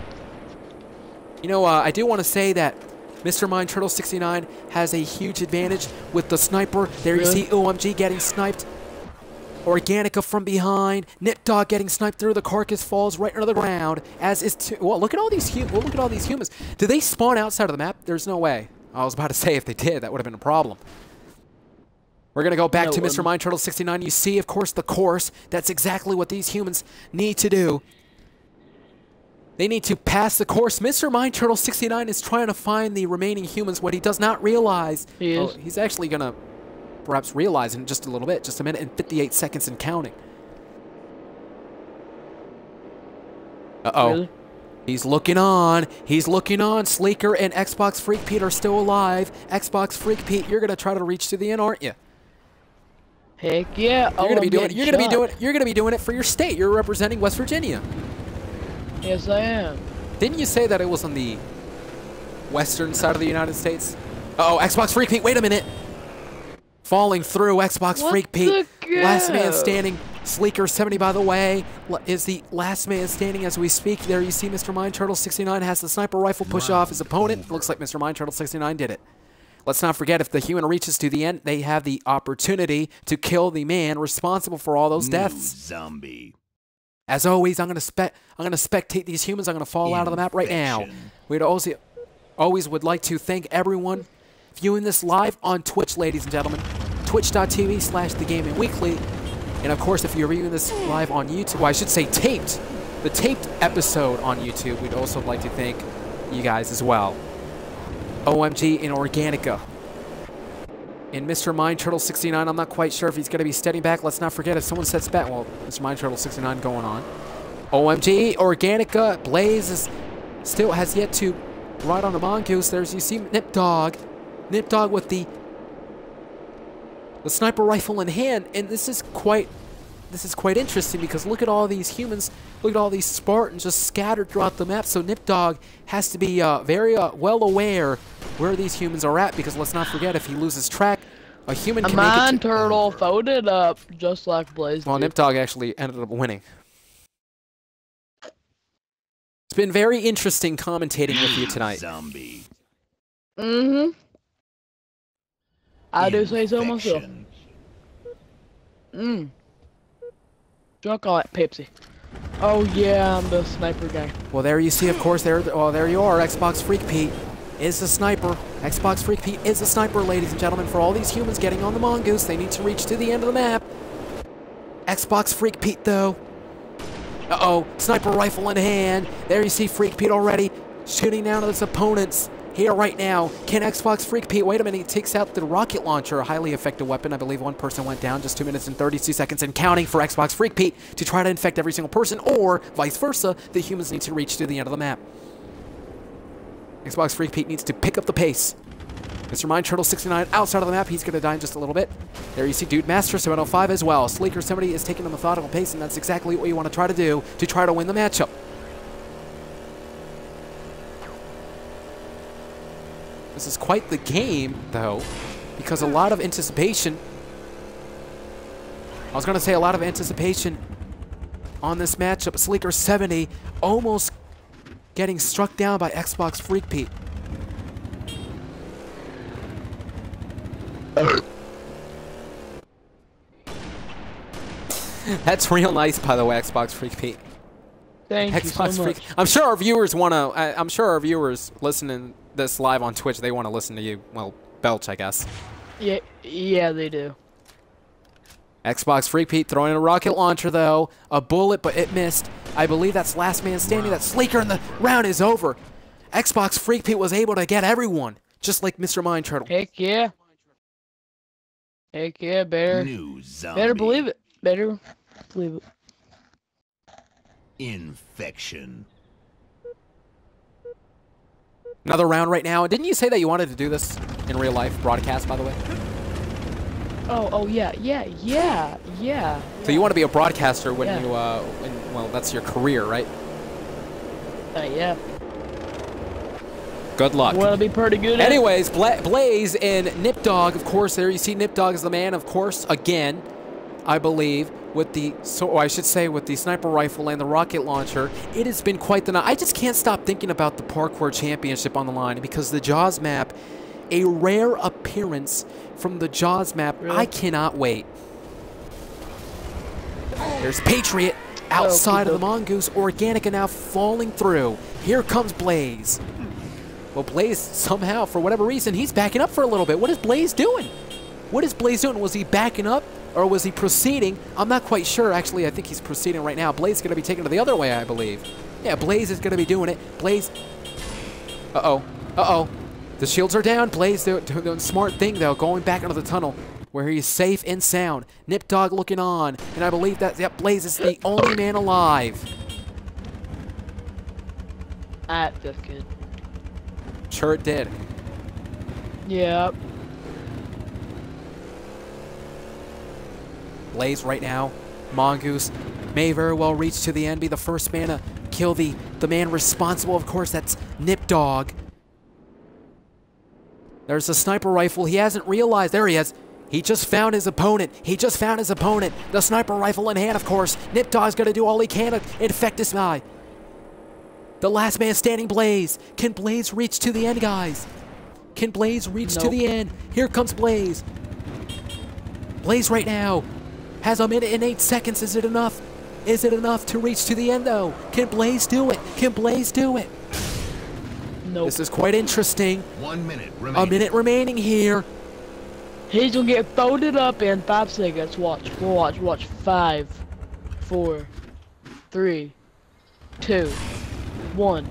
I do want to say that Mr. Mind Turtle 69 has a huge advantage with the sniper. There you see OMG getting sniped. Organica from behind. Nip Dog getting sniped through. The carcass falls right into the ground. As is well, look at all these look at all these humans. Do they spawn outside of the map? There's no way. I was about to say if they did, that would have been a problem. We're going to go back to Mr. Mind Turtle 69. You see, of course, the course. That's exactly what these humans need to do. They need to pass the course. Mr. Mind Turtle 69 is trying to find the remaining humans. What he does not realize... he's actually going to perhaps realize in just a little bit. Just a minute and 58 seconds and counting. Uh-oh. Really? He's looking on. He's looking on. Sleeker and Xbox Freak Pete are still alive. Xbox Freak Pete, you're going to try to reach to the end, aren't you? Heck yeah. You're going to be doing it for your state. You're representing West Virginia. Yes, I am. Didn't you say that it was on the western side of the United States? Uh-oh, Xbox Freak Pete, wait a minute. Falling through, Xbox Freak Pete. Last man standing. Sleeker 70, by the way, is the last man standing as we speak. There you see Mr. Mind Turtle 69 has the sniper rifle push off his opponent. Looks like Mr. Mind Turtle 69 did it. Let's not forget, if the human reaches to the end, they have the opportunity to kill the man responsible for all those deaths. Zombie. As always, I'm gonna spectate these humans. I'm gonna fall out of the map right now. We'd always would like to thank everyone viewing this live on Twitch, ladies and gentlemen. Twitch.tv/TheGamingWeekly. And of course, if you're viewing this live on YouTube, well, I should say taped, the taped episode on YouTube, we'd also like to thank you guys as well. OMG in Organica. And Mr. Mind Turtle 69, I'm not quite sure if he's going to be stepping back. Let's not forget, if someone sets back, well, Mr. Mind Turtle 69 going on. OMG, Organica, Blaze still has yet to ride on the mongoose. There's, you see Nip Dog. Nip Dog with the sniper rifle in hand. And this is quite interesting because look at all these humans. Look at all these Spartans just scattered throughout the map. So Nip Dog has to be very well aware where these humans are at, because let's not forget, if he loses track, a human can make it. Mind Turtle folded up just like Blaze did. Well, Nip Dog actually ended up winning. It's been very interesting commentating with you tonight. Zombie. Mm-hmm. I do say so myself. Drunk like Pepsi. Oh yeah, I'm the sniper guy. Well, there you see, of course, there you are. Xbox Freak Pete is the sniper. Xbox Freak Pete is the sniper, ladies and gentlemen. For all these humans getting on the mongoose, they need to reach to the end of the map. Xbox Freak Pete, though. Uh-oh, sniper rifle in hand. There you see Freak Pete already shooting down at his opponents. Here right now, can Xbox Freak Pete, wait a minute, he takes out the rocket launcher, a highly effective weapon. I believe one person went down, just 2 minutes and 32 seconds and counting for Xbox Freak Pete to try to infect every single person, or vice versa, the humans need to reach to the end of the map. Xbox Freak Pete needs to pick up the pace. Mr. Mind Turtle 69 outside of the map, he's going to die in just a little bit. There you see Dude Master 705 as well. Sleeker 70 is taking a methodical pace, and that's exactly what you want to try to do to try to win the matchup. This is quite the game, though, because a lot of anticipation. I was going to say a lot of anticipation on this matchup. Sleeker 70 almost getting struck down by Xbox Freak Pete. That's real nice, by the way, Xbox Freak Pete. Thank you so much. I'm sure our viewers want to. I'm sure our viewers listening this live on Twitch, they want to listen to you, well, belch, I guess. Yeah, they do. Xbox Freak Pete throwing a rocket launcher, though. A bullet, but it missed. I believe that's last man standing. That's Sleeker, and the round is over. Xbox Freak Pete was able to get everyone, just like Mr. Mind Turtle. Heck yeah. Heck yeah, better believe it. Better believe it. Infection. Another round right now. Didn't you say that you wanted to do this in real life broadcast, by the way? Oh yeah. So you want to be a broadcaster when you, well, that's your career, right? Yeah. Good luck. Want to be pretty good. Anyways, Blaze and Nip Dog, of course, there you see Nip Dog is the man, of course, again, I believe, with the, I should say, with the sniper rifle and the rocket launcher. It has been quite the night. I just can't stop thinking about the Parkour Championship on the line, because the Jaws map, a rare appearance from the Jaws map. Really? I cannot wait. There's Patriot outside of the Mongoose. Organica now falling through. Here comes Blaze. Well, Blaze somehow, for whatever reason, he's backing up for a little bit. What is Blaze doing? What is Blaze doing? Was he backing up or was he proceeding? I'm not quite sure. Actually, I think he's proceeding right now. Blaze is going to be taking it the other way, I believe. Yeah, Blaze is going to be doing it. Blaze. Uh-oh. Uh-oh. The shields are down. Blaze doing a smart thing, though, going back into the tunnel where he's safe and sound. Nip Dog looking on. And I believe that Blaze is the only man alive. That feels good. Sure it did. Yep. Blaze right now. Mongoose may very well reach to the end, be the first man to kill the man responsible. Of course, that's Nip Dog. There's a sniper rifle. He hasn't realized. There he is. He just found his opponent. He just found his opponent. The sniper rifle in hand, of course. Nip Dog's going to do all he can to infect this guy. The last man standing, Blaze. Can Blaze reach to the end, guys? Can Blaze reach to the end? Here comes Blaze. Blaze right now has a minute and 8 seconds. Is it enough? Is it enough to reach to the end, though? Can Blaze do it? Can Blaze do it? Nope. This is quite interesting. 1 minute remaining. A minute remaining here. He's gonna get folded up in 5 seconds. Watch. Watch. Watch. 5, 4, 3, 2, 1.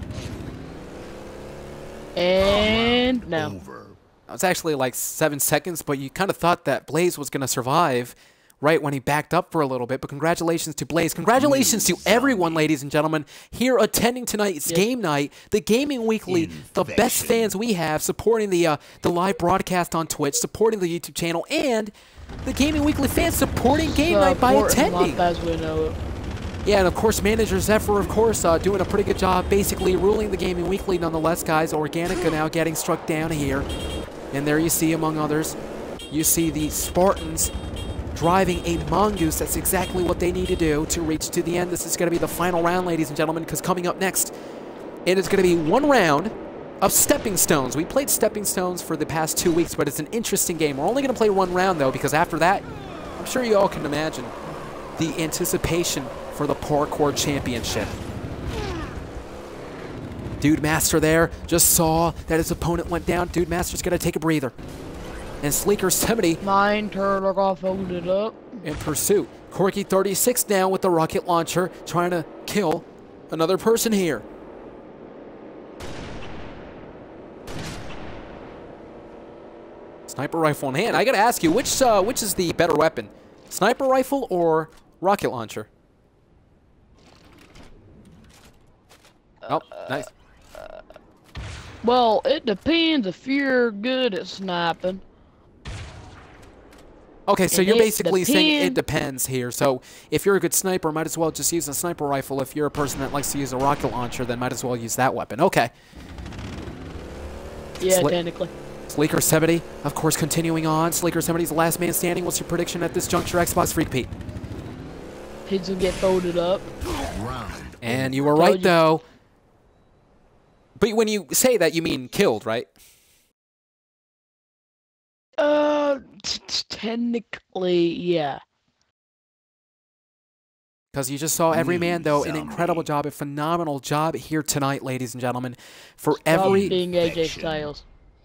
And now. Over. It was actually like 7 seconds, but you kind of thought that Blaze was going to survive right when he backed up for a little bit. But congratulations to Blaze. Congratulations to everyone, ladies and gentlemen, here attending tonight's game night, the Gaming Weekly, the best fans we have supporting the live broadcast on Twitch, supporting the YouTube channel, and the Gaming Weekly fans supporting game night by attending. As we know it. Yeah, and of course, Manager Zephyr, of course, doing a pretty good job, basically ruling the Gaming Weekly nonetheless, guys. Organica now getting struck down here. And there you see, among others, you see the Spartans driving a Mongoose. That's exactly what they need to do to reach to the end. This is going to be the final round, ladies and gentlemen, because coming up next, it is going to be 1 round of Stepping Stones. We played Stepping Stones for the past 2 weeks, but it's an interesting game. We're only going to play 1 round, though, because after that, I'm sure you all can imagine the anticipation for the Parkour Championship. Dude Master there just saw that his opponent went down. Dude Master's going to take a breather. And Sleeker 70 Mine turtle got folded up. in pursuit. Corky 36 now with the rocket launcher, trying to kill another person here. Sniper rifle in hand. I gotta ask you, which is the better weapon? Sniper rifle or rocket launcher? Oh, nice. Well, it depends if you're good at sniping. Okay, so And you're it basically saying it depends. depends here. So if you're a good sniper, might as well just use a sniper rifle. If you're a person that likes to use a rocket launcher, then might as well use that weapon. Okay. Yeah, technically. Sleeker 70, of course, continuing on. Sleeker 70's the last man standing. What's your prediction at this juncture, Xbox Freak Pete? He's gonna get folded up. Round. And you were right, though. But when you say that, you mean killed, right? Technically, yeah. Because you just saw every man, though, an Zombie. incredible job, a phenomenal job here tonight, ladies and gentlemen. For Stop every... being AJ Styles.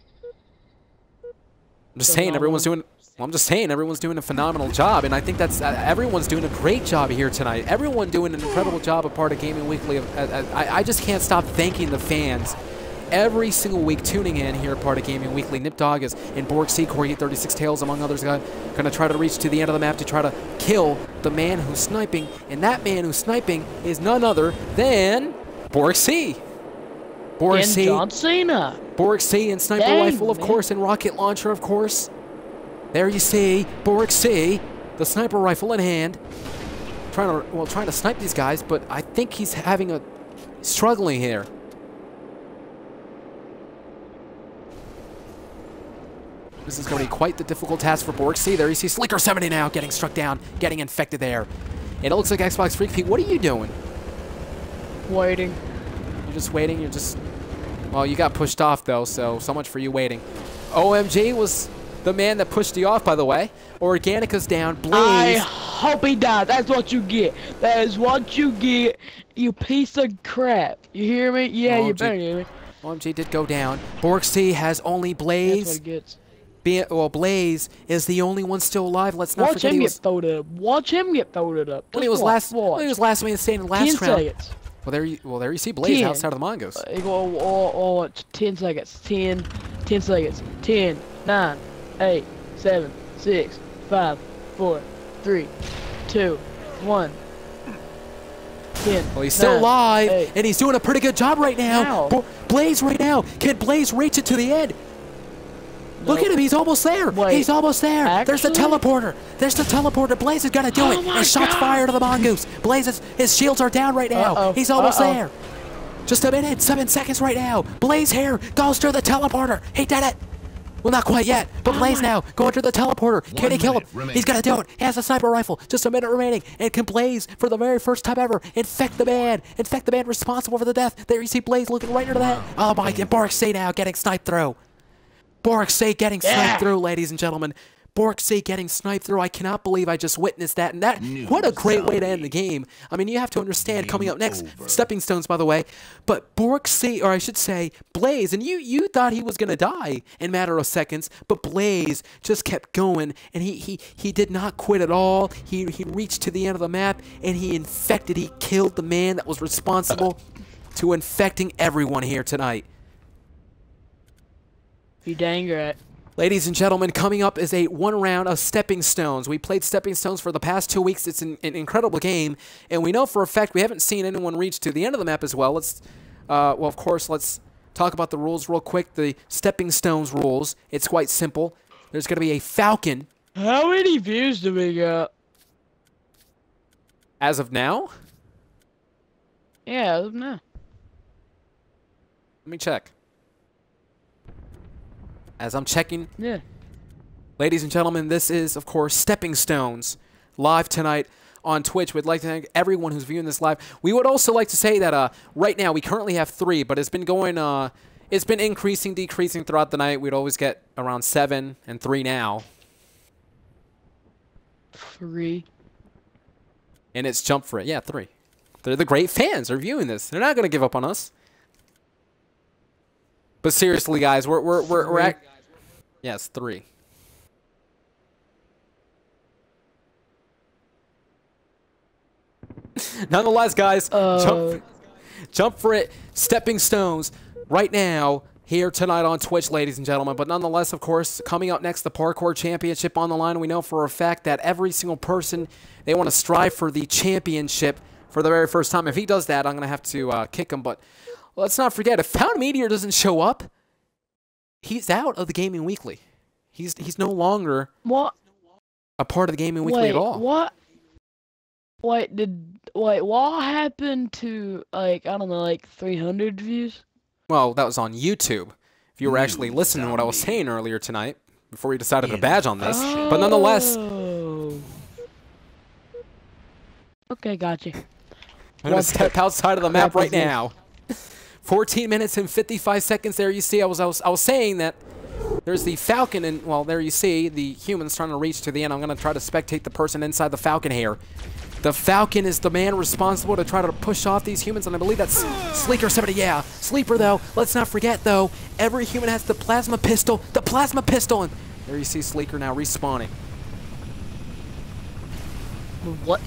I'm just saying, everyone's doing... Well, I'm just saying, everyone's doing a phenomenal job, and I think that's... everyone's doing a great job here tonight. Everyone doing an incredible job, a part of Gaming Weekly. I just can't stop thanking the fans every single week tuning in here, part of Gaming Weekly. Nip Dog is in Borg C, Corgi 36 Tails, among others, going to try to reach to the end of the map to try to kill the man who's sniping, and that man who's sniping is none other than Borg C. Borg And C. John Cena. Borg C and sniper Dang, rifle, of man. course, and rocket launcher, of course. There you see Borg C, the sniper rifle in hand, trying to snipe these guys, but I think he's having a struggling here. This is going to be quite the difficult task for Borg C. There you see Sleeker 70 now getting struck down, getting infected there. And it looks like Xbox Freak Pete. What are you doing? Waiting. You're just waiting. You're just... Well, you got pushed off, though, so much for you waiting. OMG was the man that pushed you off, by the way. Organica's down. Blaze. hope he dies. That's what you get. That is what you get, you piece of crap. You hear me? Yeah, you better hear me. OMG did go down. Borksy has only Blaze. That's what he gets. Well, Blaze is the only one still alive. Let's not Watch forget him he get was folded up. Watch him get folded up. when he was last man standing last 10 round. seconds. Well, there you see Blaze 10. outside of the Mongoose. 10 seconds. 10 seconds. 10, 9, 8, 7, 6, 5, 4, 3, 2, 1. 10. Well, he's still 9, alive, 8. and he's doing a pretty good job right now. How? Blaze right now. Can Blaze reach it to the end? Look at him. He's almost there. Wait, he's almost there. There's the actually? teleporter. There's the teleporter. Blaze is going to do Oh it. my And shots God. fired to the Mongoose. Blaze, his shields are down right now. Uh-oh. He's almost Uh-oh. there. Just a minute. 7 seconds right now. Blaze here goes through the teleporter. He did it. Well, not quite yet, but Blaze now going through the teleporter. Can he kill him? minute remaining. He's going to do it. He has a sniper rifle. Just a minute remaining. And can Blaze, for the very first time ever, infect the man. Infect the man responsible for the death. There you see Blaze looking right into that. Oh, my God. Borksy now getting sniped through. Borksy getting sniped through, ladies and gentlemen. Borksy getting sniped through. I cannot believe I just witnessed that. And that, what a great way to end the game. I mean, you have to understand, coming up next, stepping stones, by the way. But Borksy, or I should say, Blaze, and you thought he was going to die in a matter of seconds, but Blaze just kept going, and he did not quit at all. He reached to the end of the map, and he killed the man that was responsible to infecting everyone here tonight. You dang right. Ladies and gentlemen, coming up is one round of Stepping Stones. We played Stepping Stones for the past 2 weeks. It's an incredible game, and we know for a fact we haven't seen anyone reach to the end of the map as well. Well, of course, let's talk about the rules real quick. The Stepping Stones rules. It's quite simple. There's going to be a falcon. How many views do we got? As of now, Yeah, no. let me check. As I'm checking, Yeah. ladies and gentlemen, this is, of course, Stepping Stones, live tonight on Twitch. We'd like to thank everyone who's viewing this live. We would also like to say that right now we currently have 3, but it's been going, it's been increasing, decreasing throughout the night. We'd always get around 7 and 3 now. 3. And it's jumped for it. Yeah, 3. They're the great fans. They're viewing this. They're not going to give up on us. But seriously, guys, we're at... Yes, 3. Nonetheless, guys, jump for it. Stepping Stones right now here tonight on Twitch, ladies and gentlemen. But nonetheless, of course, coming up next, the Parkour Championship on the line. We know for a fact that every single person, they want to strive for the championship for the very first time. If he does that, I'm going to have to kick him. But let's not forget, if Found Meteor doesn't show up, he's out of the Gaming Weekly. He's no longer What? a part of the Gaming Weekly at all. What? What happened to, like, I don't know, like 300 views? Well, that was on YouTube. If you were actually listening to what I was saying earlier tonight, before we decided to badge on this. But nonetheless, Oh. Okay, gotcha. I'm going to step outside of the map right now. 14 minutes and 55 seconds there. You see, I was saying that there's the Falcon, and, well, there you see the humans trying to reach to the end. I'm going to try to spectate the person inside the Falcon here. The Falcon is the man responsible to try to push off these humans, and I believe that's Sleeker70. Yeah, Sleeper, though. Let's not forget, though, every human has the plasma pistol. The plasma pistol! And there you see Sleeker now respawning. What?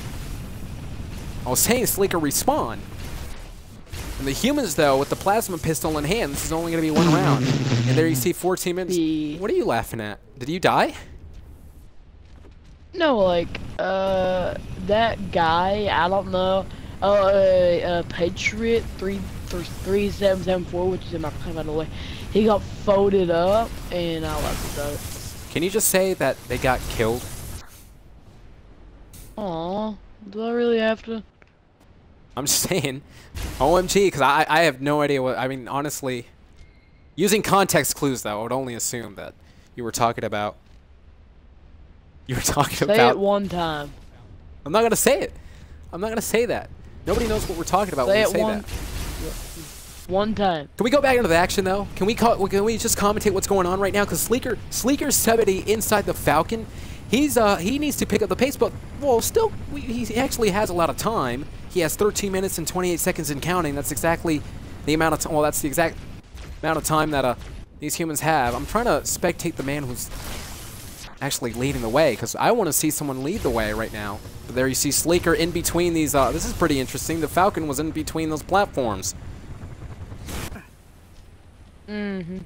I was saying Sleeker respawn. And the humans, though, with the plasma pistol in hand, this is only going to be 1 round. And there you see 14 minutes. What are you laughing at? Did you die? No, like, that guy, I don't know, Patriot 3774, which is in my plan, by the way, he got folded up, and I left it. Can you just say that they got killed? Aw, do I really have to? I'm just saying, OMG, because I have no idea what, I mean, honestly, using context clues, though, I would only assume that you were talking about. Say it one time. I'm not going to say it. I'm not going to say that. Nobody knows what we're talking about when we say that. One time. Can we go back into the action, though? Can we just commentate what's going on right now? Because Sleeker 70 inside the Falcon, he needs to pick up the pace, but well, still he actually has a lot of time. He has 13 minutes and 28 seconds and counting. That's exactly the amount of time. Well, that's the exact amount of time that these humans have. I'm trying to spectate the man who's actually leading the way, because I want to see someone lead the way right now. But there you see Sleeker in between these. This is pretty interesting. The Falcon was in between those platforms. Mm-hmm.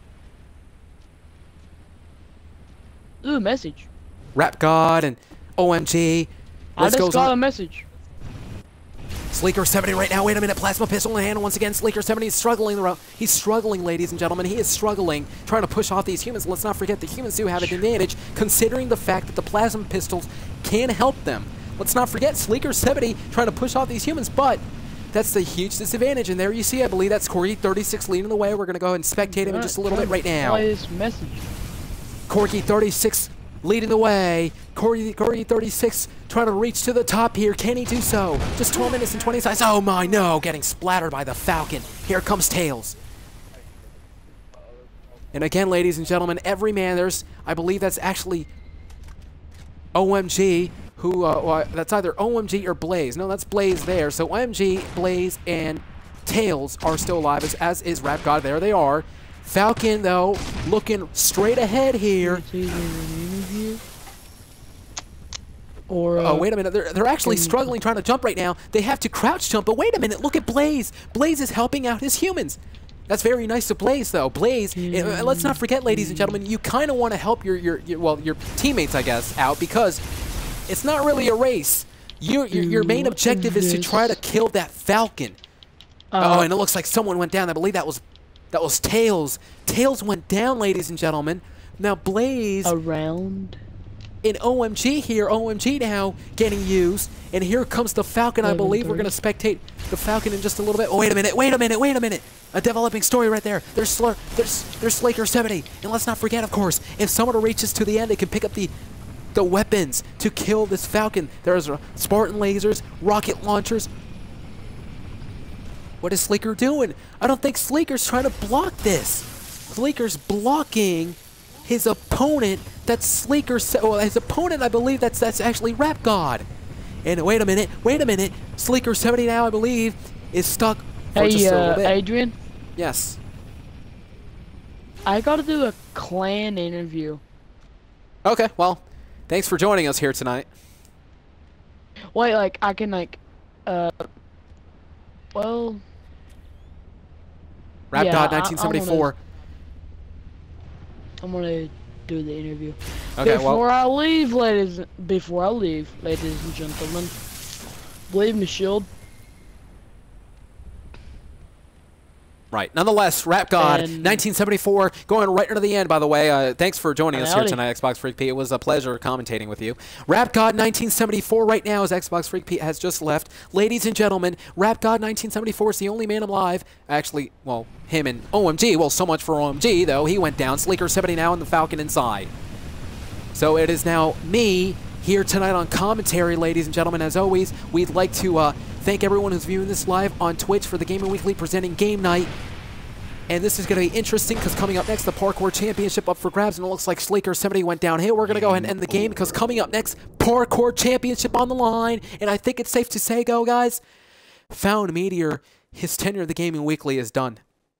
Ooh, message. Rap God and OMG. I List just goes got on. a message. Sleeker 70 right now. Wait a minute. Plasma pistol in hand once again. Sleeker 70 is struggling. He's struggling, ladies and gentlemen. He is struggling, trying to push off these humans. Let's not forget the humans do have an advantage, considering the fact that the plasma pistols can help them. Let's not forget Sleeker 70 trying to push off these humans, but that's the huge disadvantage. And there you see, I believe that's Corgi 36 leading the way. We're going to go ahead and spectate him in just a little bit right now. Play this message. Corgi 36 leading the way. Corgi 36 trying to reach to the top here. Can he do so? Just 12 minutes and 20 seconds. Oh my, no. Getting splattered by the Falcon. Here comes Tails. And again, ladies and gentlemen, every man, there's, I believe that's actually OMG, who, well, that's either OMG or Blaze. No, that's Blaze there. So OMG, Blaze, and Tails are still alive, as is Rap God. There they are. Falcon, though, looking straight ahead here. Or, oh, wait a minute. They're actually struggling trying to jump right now. They have to crouch jump, but wait a minute. Look at Blaze. Blaze is helping out his humans. That's very nice of Blaze, though. Blaze, let's not forget, ladies and gentlemen, you kind of want to help your teammates, I guess, out, because it's not really a race. Your main objective is to try to kill that Falcon. Oh, and it looks like someone went down. I believe that was Tails. Tails went down, ladies and gentlemen. Now Blaze around in OMG here. OMG now getting used, and here comes the Falcon. I believe we're gonna spectate the Falcon in just a little bit. Oh, wait a minute. A developing story right there. There's Slaker 70, and let's not forget, of course, if someone reaches to the end, they can pick up the weapons to kill this Falcon. There's Spartan lasers, rocket launchers. What is Sleeker doing? I don't think Sleeker's trying to block this. Sleeker's blocking his opponent. That's Sleeker. Well, his opponent, I believe that's actually Rap God. And wait a minute. Sleeker 70 now, I believe, is stuck for just a little bit. Adrian? Yes. I gotta do a clan interview. Okay, well, thanks for joining us here tonight. Wait, like, I can, like, well... Rap yeah, God 1974. I'm gonna do the interview. Okay, before I leave, ladies and gentlemen, leave me, shield. Right. Nonetheless, Rap God 1974 going right into the end, by the way. Thanks for joining us here tonight, Xbox Freak Pete. It was a pleasure commentating with you. Rap God 1974 right now, as Xbox Freak Pete has just left. Ladies and gentlemen, Rap God 1974 is the only man alive. Actually, well, him and OMG. Well, so much for OMG, though. He went down. Sleeker 70 now and the Falcon inside. So it is now me here tonight on commentary, ladies and gentlemen. As always, we'd like to thank everyone who's viewing this live on Twitch for the Gaming Weekly presenting Game Night. And this is going to be interesting because coming up next, the Parkour Championship up for grabs, and it looks like Sleeker 70 went downhill. We're going to go ahead and end the game because coming up next, Parkour Championship on the line. And I think it's safe to say, guys, Found Meteor, his tenure of the Gaming Weekly is done.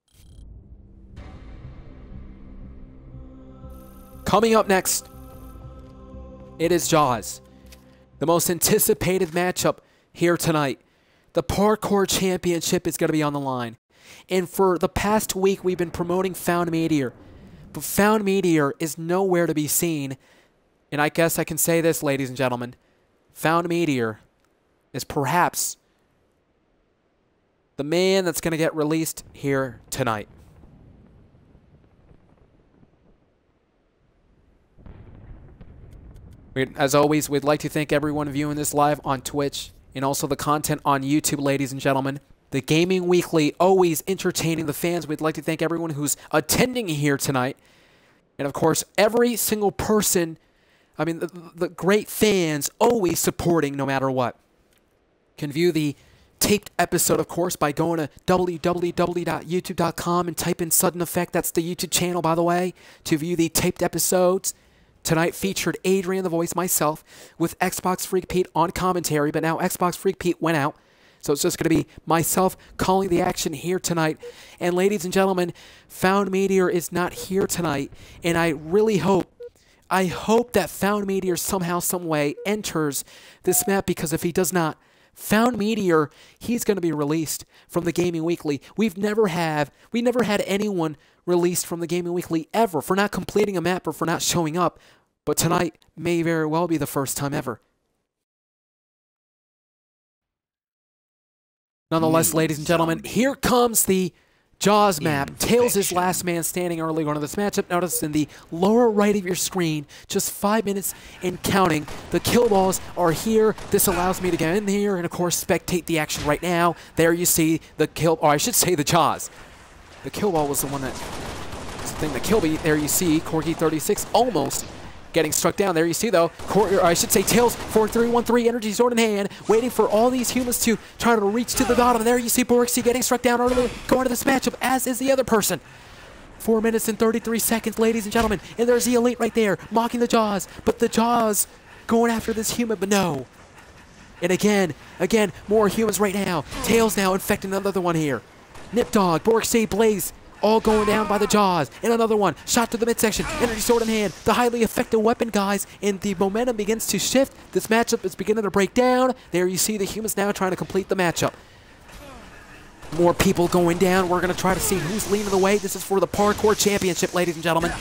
Coming up next, it is Jaws, the most anticipated matchup here tonight. The Parkour Championship is going to be on the line. And for the past week, we've been promoting Found Meteor. But Found Meteor is nowhere to be seen. And I guess I can say this, ladies and gentlemen. Found Meteor is perhaps the man that's going to get released here tonight. As always, we'd like to thank everyone viewing this live on Twitch and also the content on YouTube, ladies and gentlemen. The Gaming Weekly, always entertaining the fans. We'd like to thank everyone who's attending here tonight. And, of course, every single person, I mean, the great fans always supporting no matter what. You can view the taped episode, of course, by going to www.youtube.com and type in Sudden Effect. That's the YouTube channel, by the way, to view the taped episodes. tonight featured Adrian the Voice, myself, with Xbox Freak Pete on commentary, but now Xbox Freak Pete went out. So it's just going to be myself calling the action here tonight. And ladies and gentlemen, Found Meteor is not here tonight. And I really hope that Found Meteor somehow, some way enters this map, because if he does not, Found Meteor, he's going to be released from the Gaming Weekly. We never had anyone released from the Gaming Weekly ever for not completing a map or for not showing up. But tonight may very well be the first time ever. Nonetheless, ladies and gentlemen, here comes the Jaws map. Tails is last man standing early on in this matchup. Notice in the lower right of your screen, just 5 minutes and counting. The kill balls are here. This allows me to get in here and, of course, spectate the action right now. There you see the kill, or I should say the Jaws. The kill ball was the one that, was the thing that killed me. There you see Corgi36 almost getting struck down. There you see, though, or I should say Tails, 4313, energy sword in hand, waiting for all these humans to try to reach to the bottom. And there you see Borixie getting struck down early, going to this matchup, as is the other person. 4 minutes and 33 seconds, ladies and gentlemen. And there's the Elite right there, mocking the Jaws. But the Jaws going after this human, but no. And again, more humans right now. Tails now infecting another one here. Nipdog, Borixie, Blaze, all going down by the Jaws. And another one. Shot to the midsection. Energy sword in hand. The highly effective weapon, guys. And the momentum begins to shift. This matchup is beginning to break down. There you see the humans now trying to complete the matchup. More people going down. We're going to try to see who's leading the way. This is for the Parkour Championship, ladies and gentlemen.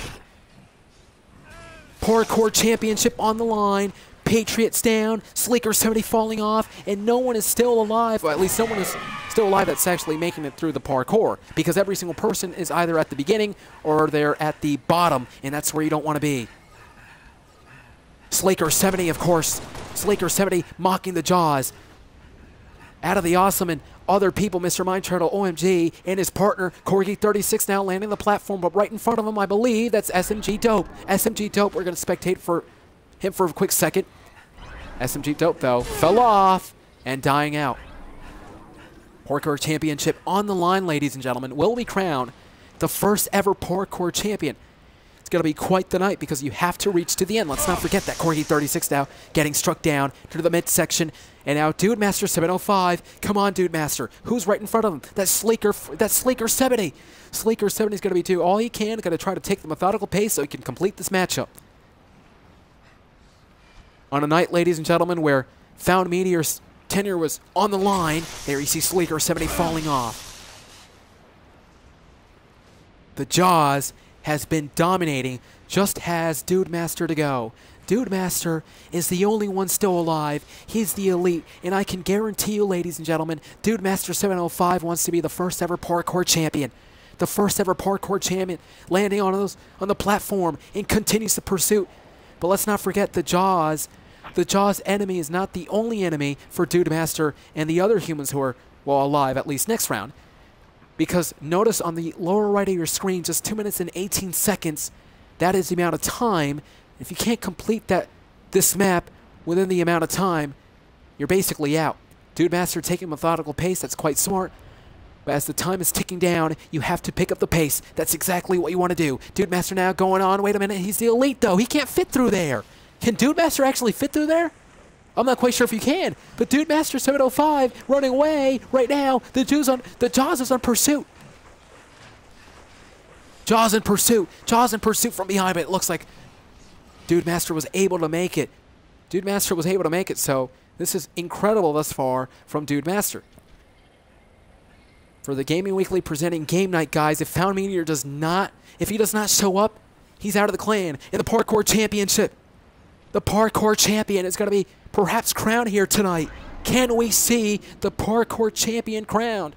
Parkour Championship on the line. Patriots down, Sleeker 70 falling off, and no one is still alive, or at least no one is still alive that's actually making it through the parkour, because every single person is either at the beginning or they're at the bottom, and that's where you don't want to be. Sleeker 70, of course. Sleeker 70 mocking the Jaws. Out of the awesome and other people, Mr. Mind Turtle, OMG, and his partner, Corgi36, now landing the platform, but right in front of him, I believe, that's SMG Dope. SMG Dope, we're going to spectate for him for a quick second. SMG Dope, though, fell off and dying out. Parkour Championship on the line, ladies and gentlemen. Will we crown the first ever Parkour Champion? It's going to be quite the night because you have to reach to the end. Let's not forget that Corgi36 now getting struck down to the midsection. And now Dude Master 705. Come on, Dude Master. Who's right in front of him? That's Sleeker 70. Sleeker 70 is going to do all he can. Going to try to take the methodical pace so he can complete this matchup. On a night, ladies and gentlemen, where Found Meteor's tenure was on the line, there you see Sleeker 70 falling off. The Jaws has been dominating, just has Dude Master to go. Dude Master is the only one still alive. He's the elite, and I can guarantee you, ladies and gentlemen, Dude Master 705 wants to be the first ever parkour champion. The first ever parkour champion, landing on the platform and continues the pursuit. But let's not forget the Jaws. The Jaws enemy is not the only enemy for Dude Master and the other humans who are, well, alive, at least next round. Because notice on the lower right of your screen, just 2 minutes and 18 seconds, that is the amount of time. If you can't complete this map within the amount of time, you're basically out. Dude Master taking methodical pace, that's quite smart. But as the time is ticking down, you have to pick up the pace. That's exactly what you want to do. Dude Master now going on. Wait a minute, he's the elite, though. He can't fit through there. Can Dude Master actually fit through there? I'm not quite sure if you can. But Dude Master 705 running away right now. The Jaws is on pursuit. Jaws in pursuit. Jaws in pursuit from behind, but it looks like Dude Master was able to make it. Dude Master was able to make it, so this is incredible thus far from Dude Master. For the Gaming Weekly presenting Game Night, guys, if Found Meteor does not show up, he's out of the clan in the Parkour Championship. The Parkour Champion is going to be perhaps crowned here tonight. Can we see the Parkour Champion crowned?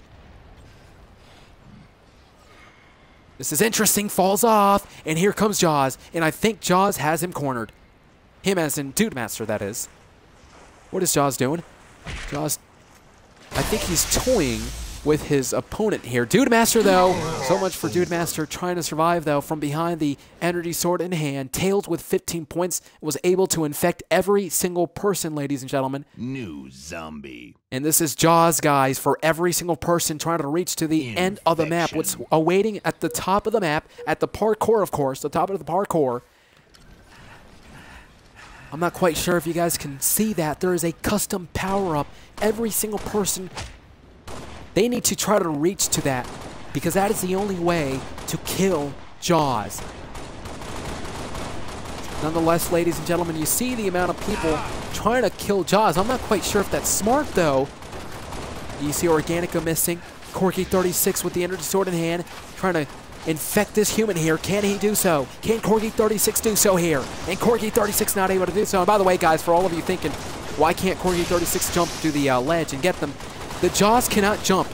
This is interesting. Falls off, and here comes Jaws. And I think Jaws has him cornered. Him as in Dude Master, that is. What is Jaws doing? Jaws, I think he's toying with his opponent here. Dude Master, though, so much for Dude Master trying to survive, though, from behind the energy sword in hand. Tails with 15 points was able to infect every single person, ladies and gentlemen. New zombie. And this is Jaws, guys, for every single person trying to reach to the end of the map. What's awaiting at the top of the map, at the parkour, of course, the top of the parkour. I'm not quite sure if you guys can see that. There is a custom power-up. Every single person, they need to try to reach to that because that is the only way to kill Jaws. Nonetheless, ladies and gentlemen, you see the amount of people trying to kill Jaws. I'm not quite sure if that's smart, though. You see Organica missing. Corgi 36 with the energy sword in hand, trying to infect this human here. Can he do so? Can Corgi 36 do so here? And Corgi 36 not able to do so. And by the way, guys, for all of you thinking, why can't Corgi 36 jump to the ledge and get them? The Jaws cannot jump.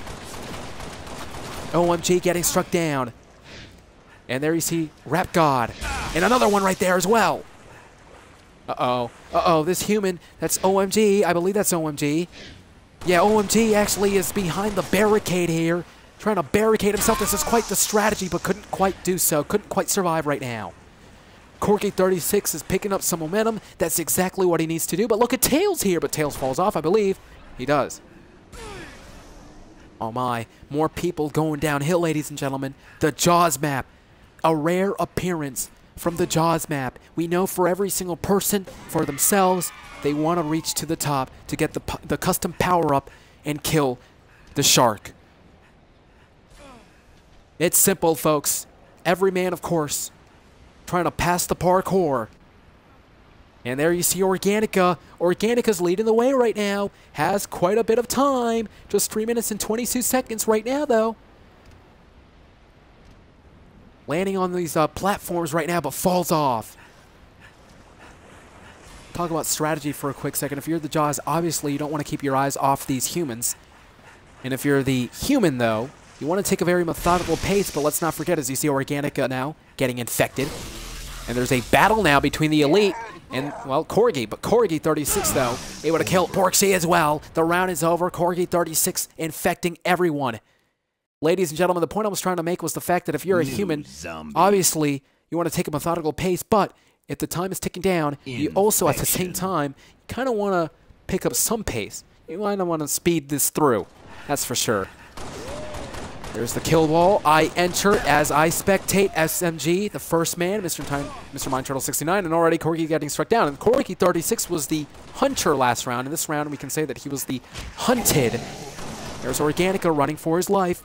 OMG getting struck down. And there you see Rap God. And another one right there as well. Uh-oh. Uh-oh, this human, that's OMG. I believe that's OMG. Yeah, OMG actually is behind the barricade here. Trying to barricade himself. This is quite the strategy, but couldn't quite do so. Couldn't quite survive right now. Corgi 36 is picking up some momentum. That's exactly what he needs to do. But look at Tails here. But Tails falls off, I believe. He does. Oh my. More people going downhill, ladies and gentlemen. The Jaws map. A rare appearance from the Jaws map. We know for every single person, for themselves, they want to reach to the top to get the custom power-up and kill the shark. It's simple, folks. Every man, of course, trying to pass the parkour. And there you see Organica. Organica's leading the way right now. Has quite a bit of time. Just 3 minutes and 22 seconds right now, though. Landing on these platforms right now, but falls off. Talk about strategy for a quick second. If you're the Jaws, obviously you don't want to keep your eyes off these humans. And if you're the human, though, you want to take a very methodical pace, but let's not forget, as you see Organica now getting infected. And there's a battle now between the Elite and, well, Corgi. But Corgi 36, though, able to kill Borksy as well. The round is over. Corgi 36 infecting everyone. Ladies and gentlemen, the point I was trying to make was the fact that if you're a human, obviously you want to take a methodical pace, but if the time is ticking down, you also, at the same time, kind of want to pick up some pace. You might not want to speed this through. That's for sure. There's the kill wall. I enter as I spectate SMG, the first man, Mr. Mind Turtle 69, and already Corgi getting struck down. And Corgi 36 was the hunter last round. In this round, we can say that he was the hunted. There's Organica running for his life.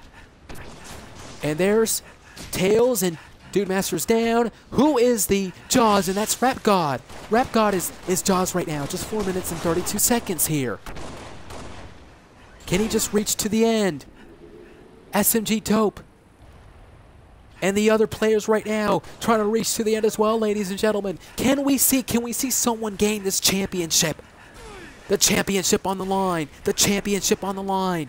And there's Tails and Dude Master's down. Who is the Jaws? And that's Rap God. Rap God is Jaws right now. Just 4 minutes and 32 seconds here. Can he just reach to the end? SMG Dope. And the other players right now trying to reach to the end as well, ladies and gentlemen. Can we see someone gain this championship? The championship on the line. The championship on the line.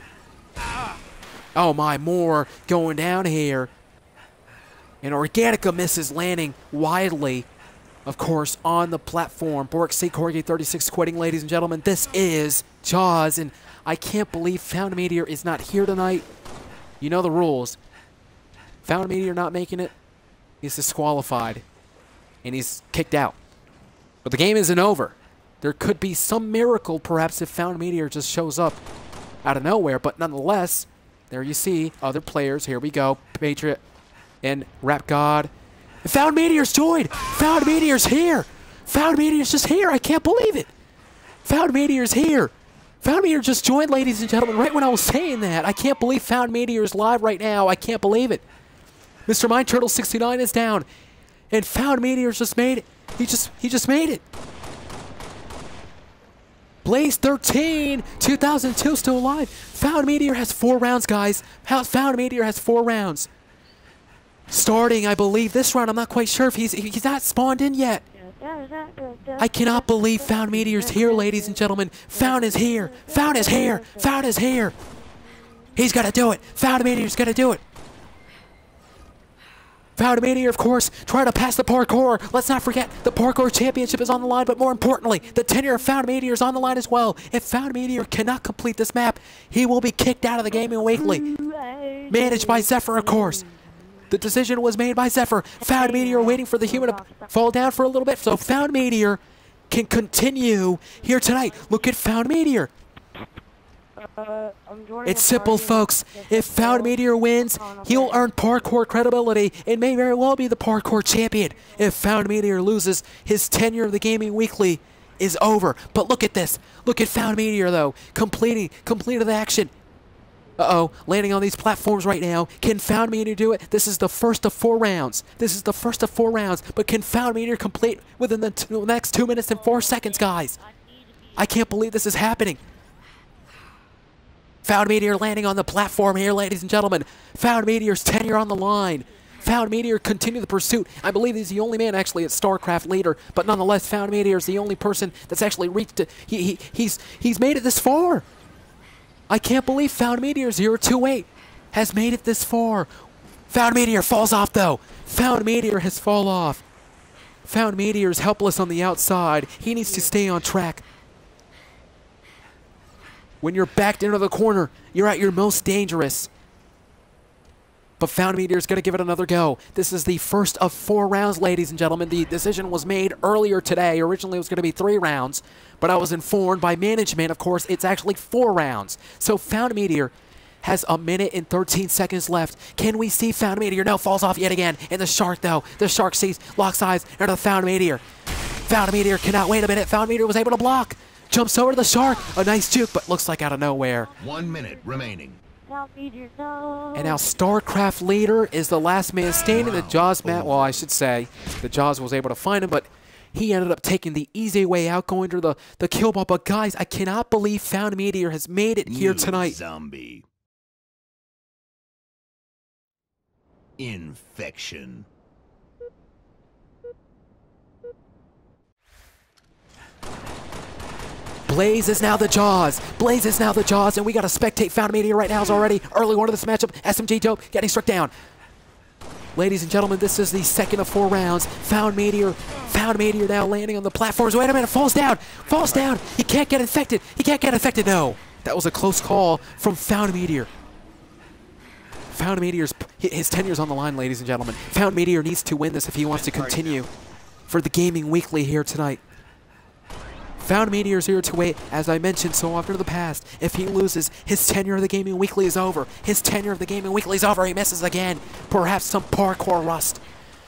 Oh my, more going down here. And Organica misses, landing widely, of course, on the platform. Borksy Corgi 36 quitting, ladies and gentlemen. This is Jaws, and I can't believe Found Meteor is not here tonight. You know the rules. Found Meteor not making it, he's disqualified, and he's kicked out. But the game isn't over. There could be some miracle, perhaps, if Found Meteor just shows up out of nowhere, but nonetheless, there you see other players. Here we go. Patriot and Rap God. And Found Meteor's joined. Found Meteor's here. Found Meteor's just here. I can't believe it. Found Meteor's here. Found Meteor just joined, ladies and gentlemen, right when I was saying that. I can't believe Found Meteor's live right now. I can't believe it. Mr. Mind Turtle 69 is down. And Found Meteor's just made it. He just made it. Blaze 13, 2002 still alive. Found Meteor has 4 rounds, guys. Found Meteor has 4 rounds. Starting, I believe, this round. I'm not quite sure if he's not spawned in yet. I cannot believe Found Meteor's here, ladies and gentlemen. Found is here. Found is here. Found is here. He's got to do it. Found Meteor's got to do it. Found Meteor, of course, trying to pass the parkour. Let's not forget, the parkour championship is on the line, but more importantly, the tenure of Found Meteor is on the line as well. If Found Meteor cannot complete this map, he will be kicked out of the Gaming Weekly. Managed by Zephyr, of course. The decision was made by Zephyr. Found Meteor waiting for the human to fall down for a little bit, so Found Meteor can continue here tonight. Look at Found Meteor. I'm joining It's a simple, party. folks. If Found Meteor wins, he'll earn parkour credibility and may very well be the parkour champion. If Found Meteor loses, his tenure of the Gaming Weekly is over. But look at this. Look at Found Meteor, though. Completed the action. Uh-oh, landing on these platforms right now. Can Found Meteor do it? This is the first of 4 rounds. But can Found Meteor complete within the next 2 minutes and 4 seconds, guys? I can't believe this is happening. Found Meteor landing on the platform here, ladies and gentlemen. Found Meteor's tenure on the line. Found Meteor continue the pursuit. I believe he's the only man actually at StarCraft leader, but nonetheless, Found Meteor is the only person that's actually reached it. He's made it this far. I can't believe Found Meteor 028 has made it this far. Found Meteor falls off, though. Found Meteor has fallen off. Found Meteor is helpless on the outside. He needs to stay on track. When you're backed into the corner, you're at your most dangerous. But Found Meteor is going to give it another go. This is the first of 4 rounds, ladies and gentlemen. The decision was made earlier today. Originally, it was going to be 3 rounds. But I was informed by management, of course, it's actually 4 rounds. So Found Meteor has 1 minute and 13 seconds left. Can we see Found Meteor? No, falls off yet again. And the Shark, though. The Shark sees, locks eyes, and the Found Meteor. Found Meteor cannot wait a minute. Found Meteor was able to block. Jumps over to the Shark. A nice juke, but looks like out of nowhere. 1 minute remaining. Found Meteor, no. And now StarCraft leader is the last man standing. The Jaws Matt, well, I should say, the Jaws was able to find him, but he ended up taking the easy way out, going to the kill ball. But guys, I cannot believe Found Meteor has made it here tonight. Zombie. Infection. Blaze is now the Jaws. Blaze is now the Jaws, and we got to spectate Found Meteor right now. Is already early one of this matchup. SMG Dope getting struck down. Ladies and gentlemen, this is the second of 4 rounds. Found Meteor now landing on the platforms. Wait a minute, falls down. He can't get infected. No, that was a close call from Found Meteor. Found Meteor's his tenure's on the line, ladies and gentlemen. Found Meteor needs to win this if he wants to continue for the Gaming Weekly here tonight. Found Meteor 028, as I mentioned so often in the past, if he loses, his tenure of the Gaming Weekly is over. He misses again. Perhaps some parkour rust.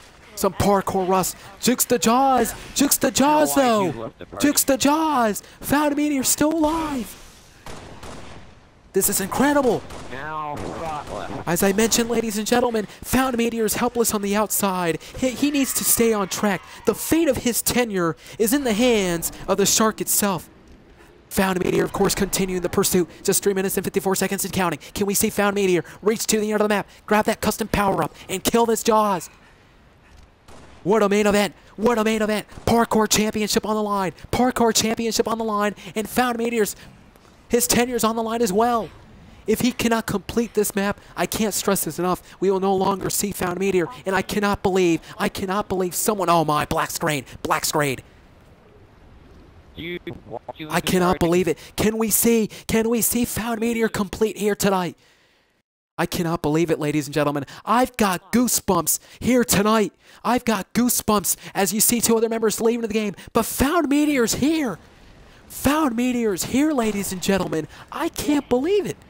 Jukes the Jaws, though. Jukes the Jaws. Found Meteor still alive. This is incredible. As I mentioned, ladies and gentlemen, Found Meteor is helpless on the outside. He needs to stay on track. The fate of his tenure is in the hands of the Shark itself. Found Meteor, of course, continuing the pursuit. Just 3 minutes and 54 seconds and counting. Can we see Found Meteor reach to the end of the map, grab that custom power-up, and kill this Jaws? What a main event. Parkour championship on the line. And Found Meteor's his tenure's on the line as well. If he cannot complete this map, I can't stress this enough, we will no longer see Found Meteor. And I cannot believe someone, oh my, black screen. I cannot believe it. Can we see Found Meteor complete here tonight? I cannot believe it, ladies and gentlemen. I've got goosebumps here tonight. As you see 2 other members leaving the game. But Found Meteor's here. Ladies and gentlemen. I can't believe it.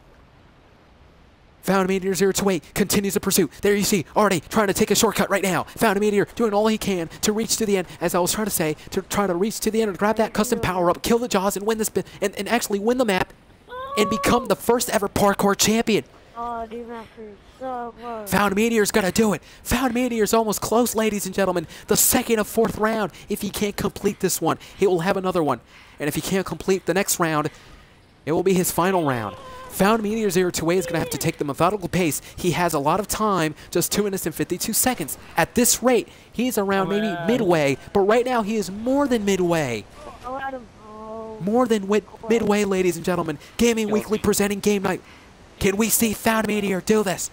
Found Meteor 028 continues the pursuit. There you see, already trying to take a shortcut right now. Found Meteor doing all he can to reach to the end, as I was trying to say, to try to reach to the end and grab that custom power-up, kill the Jaws, and win this, and actually win the map, and become the first ever parkour champion. Oh, dude, Master is so close. Found Meteor's gonna do it. Found Meteor's almost close, ladies and gentlemen. The second of 4th round. If he can't complete this one, he will have another one. And if he can't complete the next round, it will be his final round. Found Meteor 028 is going to have to take the methodical pace. He has a lot of time, just 2 minutes and 52 seconds. At this rate, he's around maybe midway, but right now he is more than midway. Midway, ladies and gentlemen. Gaming Weekly presenting Game Night. Can we see Found Meteor do this?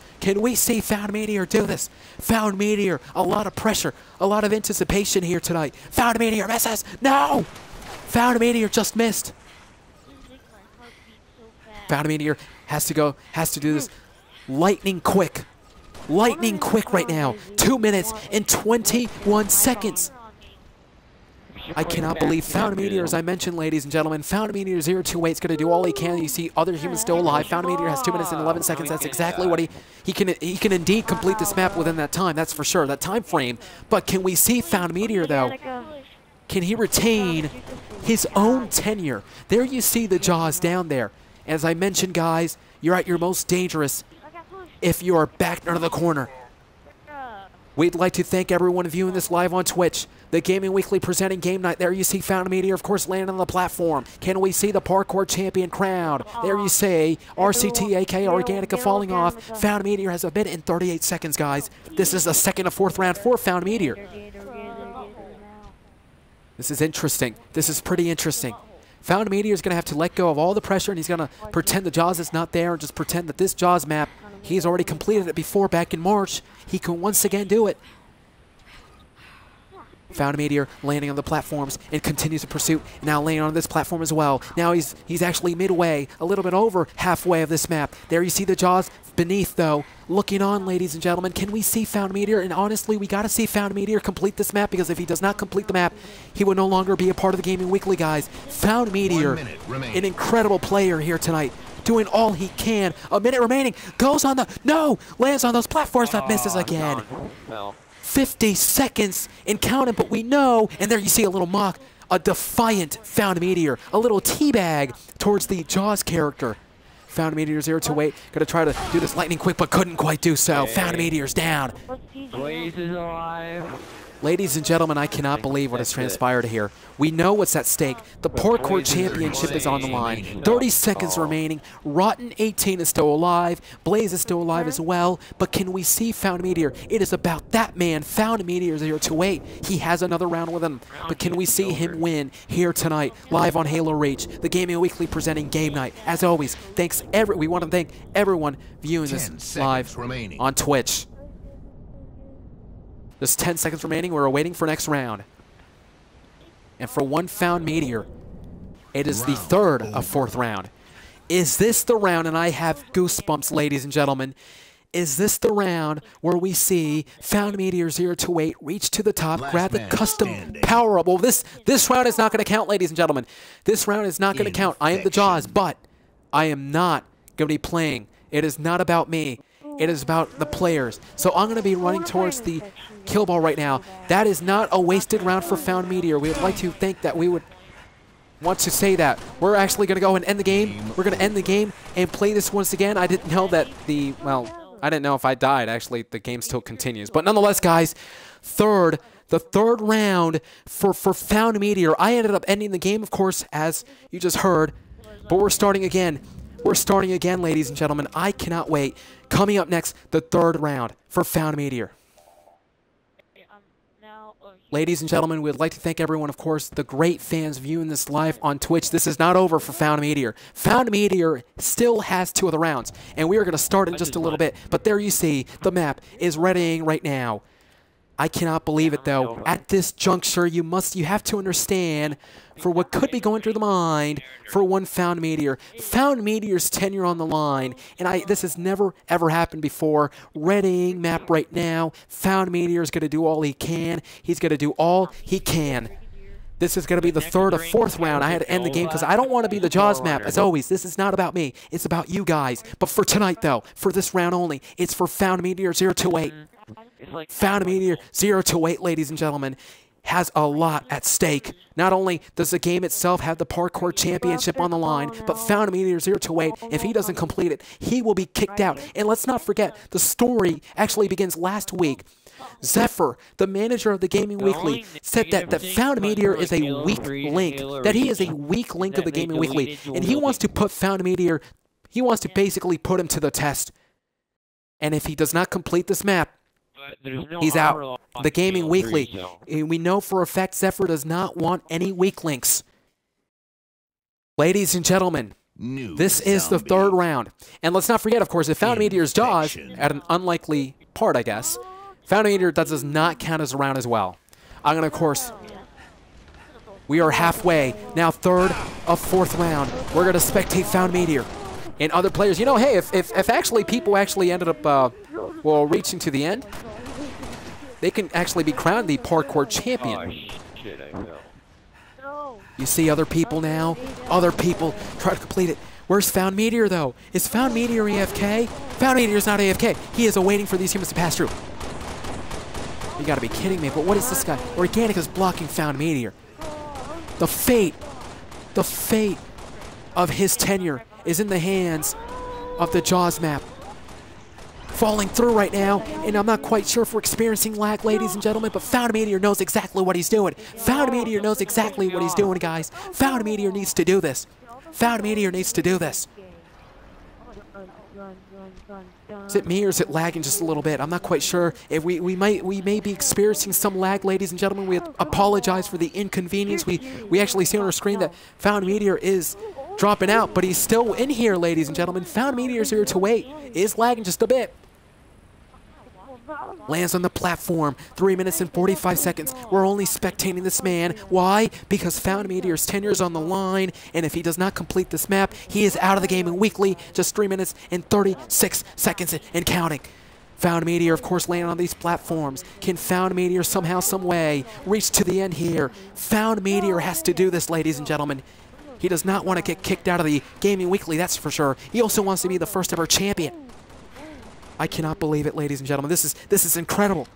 Found Meteor, a lot of pressure, a lot of anticipation here tonight. Found Meteor misses. No! Found Meteor just missed. Found Meteor has to do this lightning quick right now. 2 minutes and 21 seconds. I cannot believe Found Meteor, as I mentioned, ladies and gentlemen. Found Meteor 028 is going to do all he can. You see other humans still alive. Found Meteor has 2 minutes and 11 seconds. That's exactly what he can indeed complete this map within that time. That's for sure, that time frame. But can we see Found Meteor, though? Can he retain his own tenure? There you see the Jaws down there. As I mentioned, guys, you're at your most dangerous if you are backed under the corner. We'd like to thank everyone viewing this live on Twitch. The Gaming Weekly presenting Game Night. There you see Found Meteor, of course, landing on the platform. Can we see the parkour champion crowned? There you see RCT, aka Organica, falling off. Found Meteor has a minute and 38 seconds, guys. This is the second of 4th round for Found Meteor. This is interesting. This is pretty interesting. Found Meteor is going to have to let go of all the pressure, and he's going to pretend the Jaws is not there and just pretend that this Jaws map, he's already completed it before back in March. He can once again do it. Found Meteor landing on the platforms and continues the pursuit. Now landing on this platform as well. Now he's actually midway, a little bit over halfway of this map. There you see the Jaws beneath, though. Looking on, ladies and gentlemen. Can we see Found Meteor? And honestly, we got to see Found Meteor complete this map, because if he does not complete the map, he will no longer be a part of the Gaming Weekly, guys. Found Meteor, an incredible player here tonight, doing all he can. A minute remaining. Goes on the... No! Lands on those platforms, but misses again. No. 50 seconds and counting, but we know, and there you see a little mock, a defiant Found Meteor, a little teabag towards the Jaws character. Found Meteor 028, gonna try to do this lightning quick, but couldn't quite do so. Found Meteor's down. Blaze is alive. Ladies and gentlemen, I cannot believe what has transpired here. We know what's at stake. The Parkour Championship is on the line. 30 seconds remaining. Rotten 18 is still alive. Blaze is still alive as well. But can we see Found Meteor? It is about that man, Found Meteor 028. He has another round with him. But can we see him win here tonight, live on Halo Reach, the Gaming Weekly presenting Game Night? As always, we want to thank everyone viewing this live on Twitch. There's 10 seconds remaining. We're waiting for next round. And for one Found Meteor, it is the third of 4th round. Is this the round, and I have goosebumps, ladies and gentlemen, is this the round where we see Found Meteor 028 reach to the top, grab the custom power-up? Well, this round is not going to count, ladies and gentlemen. This round is not going to count. I am the Jaws, but I am not going to be playing. It is not about me. It is about the players. So I'm going to be running towards the kill ball right now. That is not a wasted round for Found Meteor. We would like to think that we would want to say that. We're actually going to go and end the game. We're going to end the game and play this once again. I didn't know that I didn't know if I died. Actually, the game still continues. But nonetheless, guys, the third round for Found Meteor. I ended up ending the game, of course, as you just heard. But we're starting again. We're starting again, ladies and gentlemen. I cannot wait. Coming up next, the third round for Found Meteor. Ladies and gentlemen, we'd like to thank everyone, of course, the great fans viewing this live on Twitch. This is not over for Found Meteor. Found Meteor still has 2 of the rounds, and we are going to start in just a little bit. But there you see, the map is readying right now. I cannot believe it, though. At this juncture, you have to understand for what could be going through the mind for one Found Meteor. Found Meteor's tenure on the line, and this has never, ever happened before. Readying map right now. Found Meteor is going to do all he can. He's going to do all he can. This is going to be the third or 4th round. I had to end the game because I don't want to be the Jaws map. As always, this is not about me. It's about you guys. But for tonight, though, for this round only, it's for Found Meteor 028. Found Meteor 028, ladies and gentlemen, has a lot at stake. Not only does the game itself have the Parkour Championship on the line, but Found Meteor 028, if he doesn't complete it, he will be kicked out. And let's not forget, the story actually begins last week. Zephyr, the manager of the Gaming Weekly, said that Found Meteor is a weak link, that he is a weak link of the Gaming Weekly, and he wants to put Found Meteor, he wants to basically put him to the test. And if he does not complete this map, he's out. The Gaming Weekly. We know for a fact Zephyr does not want any weak links. Ladies and gentlemen, this is the third round. And let's not forget, of course, if Found Meteor's Jaws, at an unlikely part, I guess, Found Meteor, that does not count as a round as well. I'm going to, of course, we are halfway. Now third of 4th round. We're going to spectate Found Meteor. And other players, you know, hey, if actually people actually ended up, reaching to the end, they can actually be crowned the Parkour Champion. Oh, shit, I fell. You see other people now? Other people try to complete it. Where's Found Meteor, though? Is Found Meteor AFK? Found Meteor's not AFK. He is awaiting for these humans to pass through. You gotta be kidding me, but what is this guy? Organica's blocking Found Meteor. The fate of his tenure is in the hands of the Jaws map. Falling through right now, and I'm not quite sure if we're experiencing lag, ladies and gentlemen, but Found Meteor knows exactly what he's doing. Found Meteor knows exactly what he's doing, guys. Found Meteor needs to do this. Found Meteor needs to do this. Is it me or is it lagging just a little bit? I'm not quite sure. If we may be experiencing some lag, ladies and gentlemen. We apologize for the inconvenience. We actually see on our screen that Found Meteor is dropping out, but he's still in here, ladies and gentlemen. Found Meteor's here to wait. Is lagging just a bit. Lands on the platform. 3 minutes and 45 seconds. We're only spectating this man. Why? Because Found Meteor's tenure is on the line, and if he does not complete this map, he is out of the gaming weekly. Just 3 minutes and 36 seconds and counting. Found Meteor, of course, landing on these platforms. Can Found Meteor somehow, some way, reach to the end here? Found Meteor has to do this, ladies and gentlemen. He does not want to get kicked out of the gaming weekly, that's for sure. He also wants to be the first ever champion. I cannot believe it, ladies and gentlemen. This is incredible.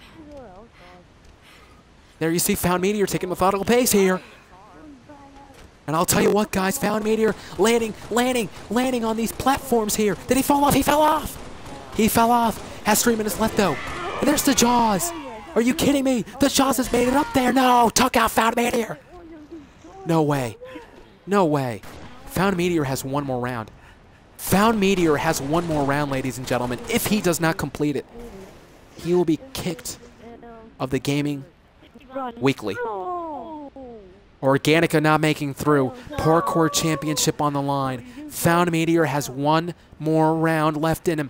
There you see Found Meteor taking methodical pace here. And I'll tell you what, guys, Found Meteor landing on these platforms here. Did he fall off? He fell off. He fell off. Has 3 minutes left, though. And there's the Jaws. Are you kidding me? The Jaws has made it up there. No, took out Found Meteor. No way. No way. Found Meteor has one more round. Found Meteor has one more round, ladies and gentlemen. If he does not complete it, he will be kicked of the gaming weekly. Organica not making through. Parkour championship on the line. Found Meteor has one more round left in him.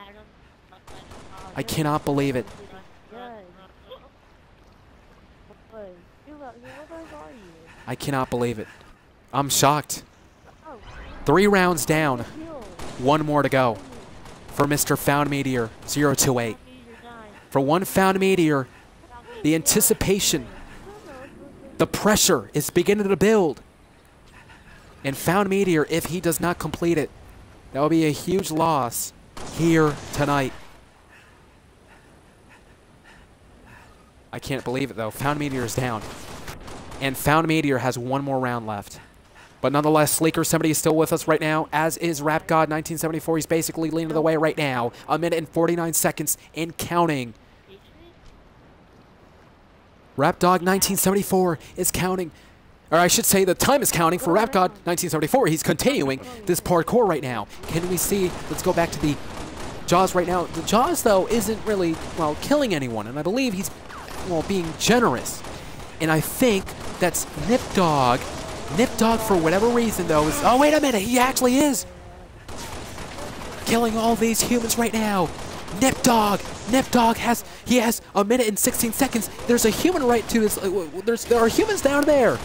I cannot believe it. I cannot believe it. I'm shocked. 3 rounds down. 1 more to go for Mr. Found Meteor 028. For one Found Meteor, the anticipation, the pressure is beginning to build. And Found Meteor, if he does not complete it, that will be a huge loss here tonight. I can't believe it, though. Found Meteor is down. And Found Meteor has 1 more round left. But nonetheless, Sleeker 70 is still with us right now, as is Rap God 1974. He's basically leading the way right now. 1 minute and 49 seconds and counting. Rap Dog 1974 is counting. Or I should say the time is counting for Rap God 1974. He's continuing this parkour right now. Can we see? Let's go back to the Jaws right now. The Jaws, though, isn't really, well, killing anyone. And I believe he's, well, being generous. And I think that's Nip Dog. Nip Dog, for whatever reason, though, is... Oh, wait a minute. He actually is killing all these humans right now. Nip Dog has... He has 1 minute and 16 seconds. There's a human right to his... There are humans down there.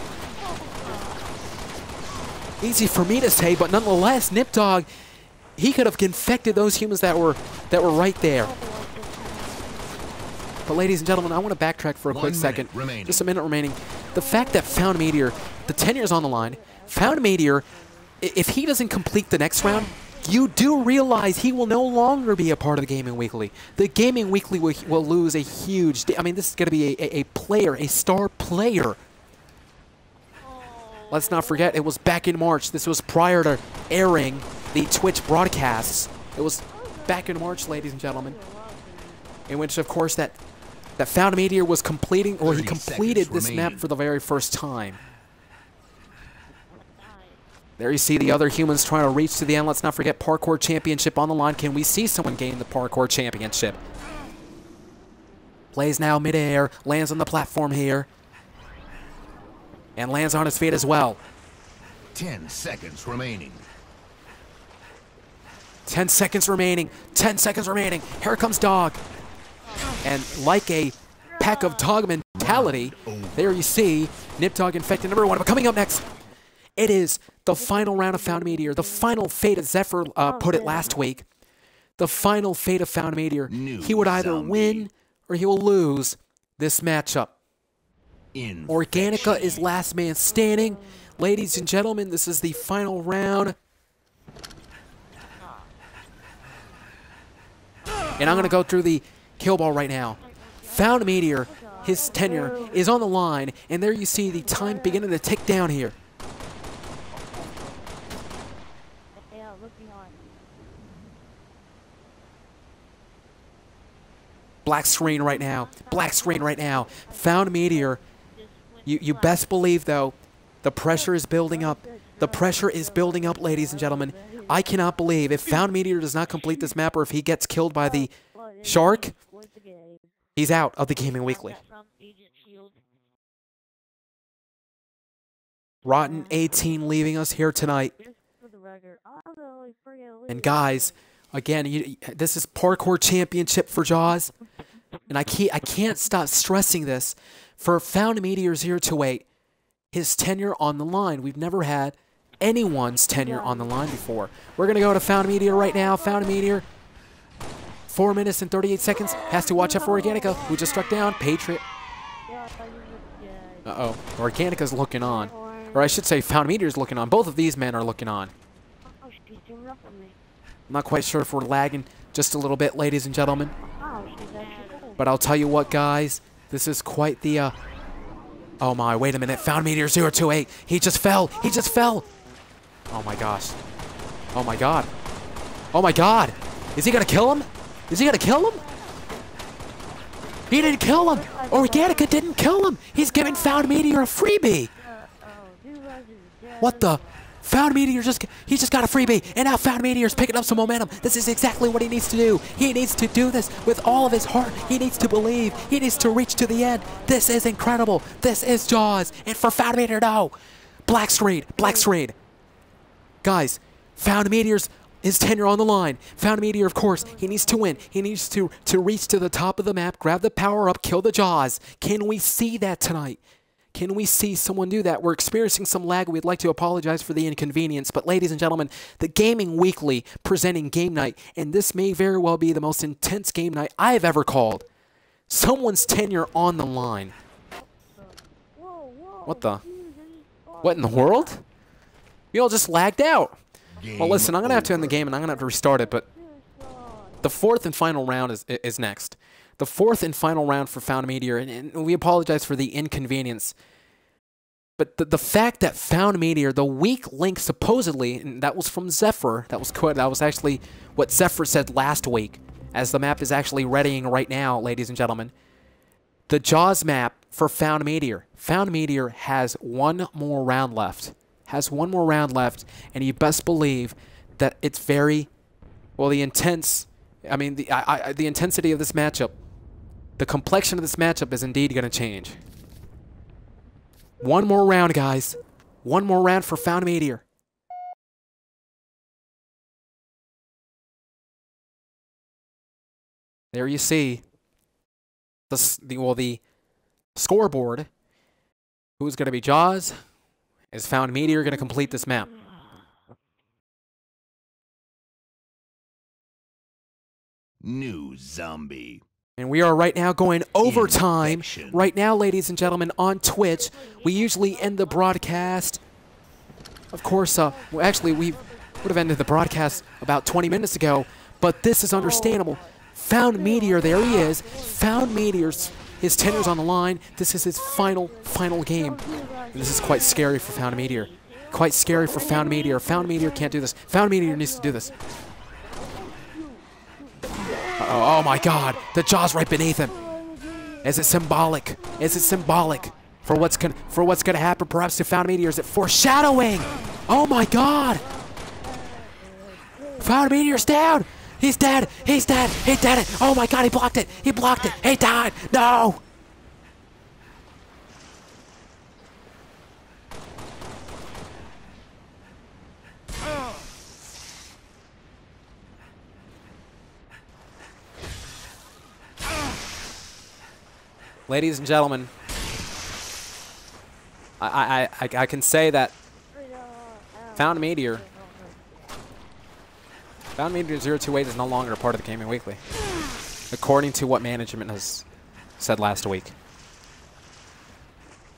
Easy for me to say, but nonetheless, Nip Dog, he could have infected those humans that were right there. But ladies and gentlemen, I want to backtrack for a quick second. Just a minute remaining. The fact that Found Meteor, the tenure is on the line. Found Meteor, if he doesn't complete the next round, you do realize he will no longer be a part of the Gaming Weekly. The Gaming Weekly will lose a huge... I mean, this is going to be a player, a star player. Let's not forget, it was back in March. This was prior to airing the Twitch broadcasts. It was back in March, ladies and gentlemen, in which, of course, that Found Meteor was completing, or he completed this map for the very first time. There you see the other humans trying to reach to the end. Let's not forget Parkour Championship on the line. Can we see someone gain the Parkour Championship? Plays now midair, lands on the platform here, and lands on his feet as well. 10 seconds remaining. 10 seconds remaining. 10 seconds remaining. Here comes Dog. And like a pack of dog mentality, there you see Nip Dog infected number 1. But coming up next, it is the final round of Found Meteor. The final fate, as Zephyr put it last week. The final fate of Found Meteor. He would either win or he will lose this matchup. Organica is last man standing. Ladies and gentlemen, this is the final round. And I'm going to go through the kill ball right now. Found Meteor, his tenure is on the line, and there you see the time beginning to tick down here. Yeah, look behind. Black screen right now. Black screen right now. Found Meteor. You best believe, though, the pressure is building up. The pressure is building up, ladies and gentlemen. I cannot believe if Found Meteor does not complete this map or if he gets killed by the shark, he's out of the Gaming Weekly. Rotten 18 leaving us here tonight. And guys, again, this is Parkour Championship for Jaws. And I can't stop stressing this. For Found Meteor 028, his tenure on the line. We've never had anyone's tenure on the line before. We're going to go to Found Meteor right now. Found Meteor, 4 minutes and 38 seconds. Has to watch out for Organica, who just struck down. Patriot. Uh-oh. Organica's looking on. Or I should say Found Meteor's looking on. Both of these men are looking on. I'm not quite sure if we're lagging just a little bit, ladies and gentlemen. But I'll tell you what, guys. This is quite the, Oh my, wait a minute. Found Meteor 028. He just fell. He just fell. Oh my gosh. Oh my god. Oh my god. Is he gonna kill him? Is he gonna kill him? He didn't kill him. Organica didn't kill him. He's giving Found Meteor a freebie. What the? Found Meteor he just got a freebie, and now Found Meteor's picking up some momentum. This is exactly what he needs to do. He needs to do this with all of his heart. He needs to believe. He needs to reach to the end. This is incredible. This is Jaws. And for Found Meteor, no. Black screen. Black screen. Guys, Found Meteor's his tenure on the line. Found Meteor, of course, he needs to win. He needs to reach to the top of the map, grab the power up, kill the Jaws. Can we see that tonight? Can we see someone do that? We're experiencing some lag. We'd like to apologize for the inconvenience. But ladies and gentlemen, the Gaming Weekly presenting Game Night, and this may very well be the most intense game night I've ever called. Someone's tenure on the line. What the? What in the world? We all just lagged out. Well, listen, I'm going to have to end the game, and I'm going to have to restart it, but the fourth and final round is next. The fourth and final round for Found Meteor, and we apologize for the inconvenience. But the fact that Found Meteor, the weak link supposedly, and that was from Zephyr, that was actually what Zephyr said last week, as the map is actually readying right now, ladies and gentlemen. The Jaws map for Found Meteor. Found Meteor has one more round left. Has one more round left, and you best believe that it's very, well, the intensity of this matchup, the complexion of this matchup is indeed going to change. One more round, guys. One more round for Found Meteor. There you see the scoreboard. Who's going to be Jaws? Is Found Meteor going to complete this map? New zombie. And we are right now going overtime. Right now, ladies and gentlemen, on Twitch. We usually end the broadcast. Of course, actually, we would have ended the broadcast about 20 minutes ago. But this is understandable. Found Meteor, there he is. Found Meteor's, his tenure's on the line. This is his final game. And this is quite scary for Found Meteor. Quite scary for Found Meteor. Found Meteor can't do this. Found Meteor needs to do this. Oh my god, the Jaws right beneath him. Is it symbolic? Is it symbolic for what's gonna happen perhaps to Found Meteor? Is it foreshadowing? Oh my god! Found Meteor's down! He's dead! He's dead! He did it! Oh my god, he blocked it! He blocked it! He died! No! Ladies and gentlemen, I can say that Found Meteor 028 is no longer a part of the Gaming Weekly, according to what management has said last week.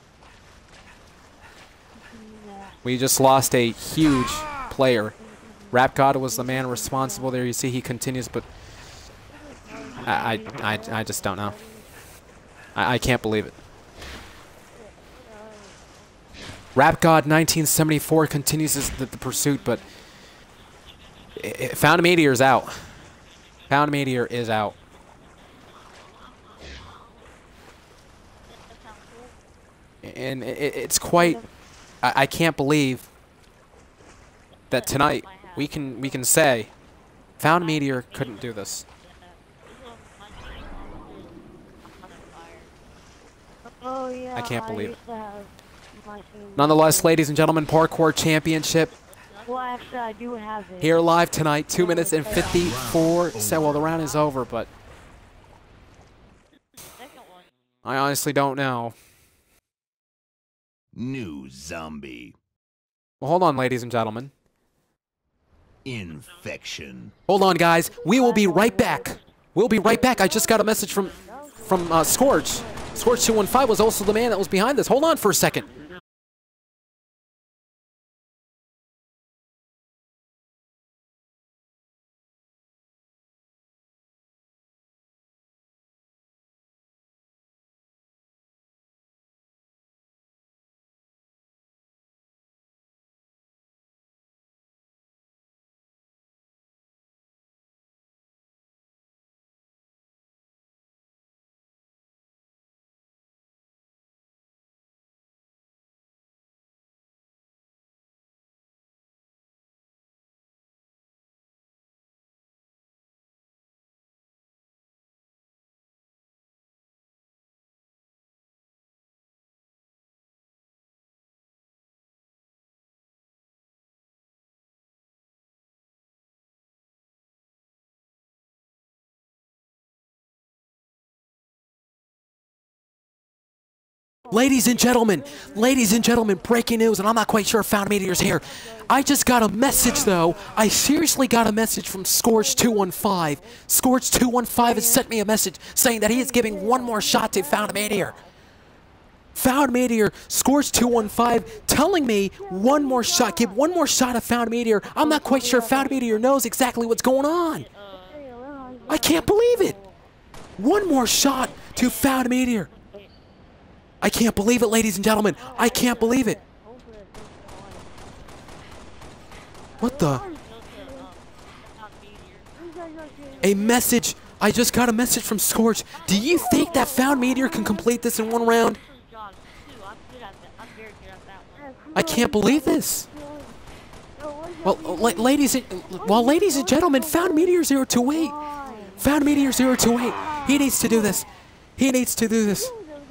We just lost a huge player. Rap God was the man responsible there. You see he continues, but I just don't know. I can't believe it. Rap God 1974 continues the pursuit, but Found Meteor is out. Found Meteor is out. And it's quite. I can't believe that tonight we can say Found Meteor couldn't do this. Oh, yeah, I can't believe it. used to have my same- Nonetheless, ladies and gentlemen, Parkour Championship Well, actually, I do have it. here live tonight. 2 minutes and 54 seconds. Well, the round is over, but I honestly don't know. New zombie. Well, hold on, ladies and gentlemen. Infection. Hold on, guys. We will be right back. We'll be right back. I just got a message from Scorch. Scorch 215 was also the man that was behind this. Hold on for a second. Ladies and gentlemen, breaking news, and I'm not quite sure if Found Meteor's here. I just got a message, though. I seriously got a message from Scorch215. Scorch215 has sent me a message saying that he is giving one more shot to Found Meteor. Found Meteor, Scorch215, telling me one more shot. Give one more shot at Found Meteor. I'm not quite sure if Found Meteor knows exactly what's going on. I can't believe it. One more shot to Found Meteor. I can't believe it, ladies and gentlemen. I can't believe it. What the? A message. I just got a message from Scorch. Do you think that Found Meteor can complete this in one round? I can't believe this. Well, ladies and gentlemen, Found Meteor 028. Found Meteor 028. He needs to do this. He needs to do this.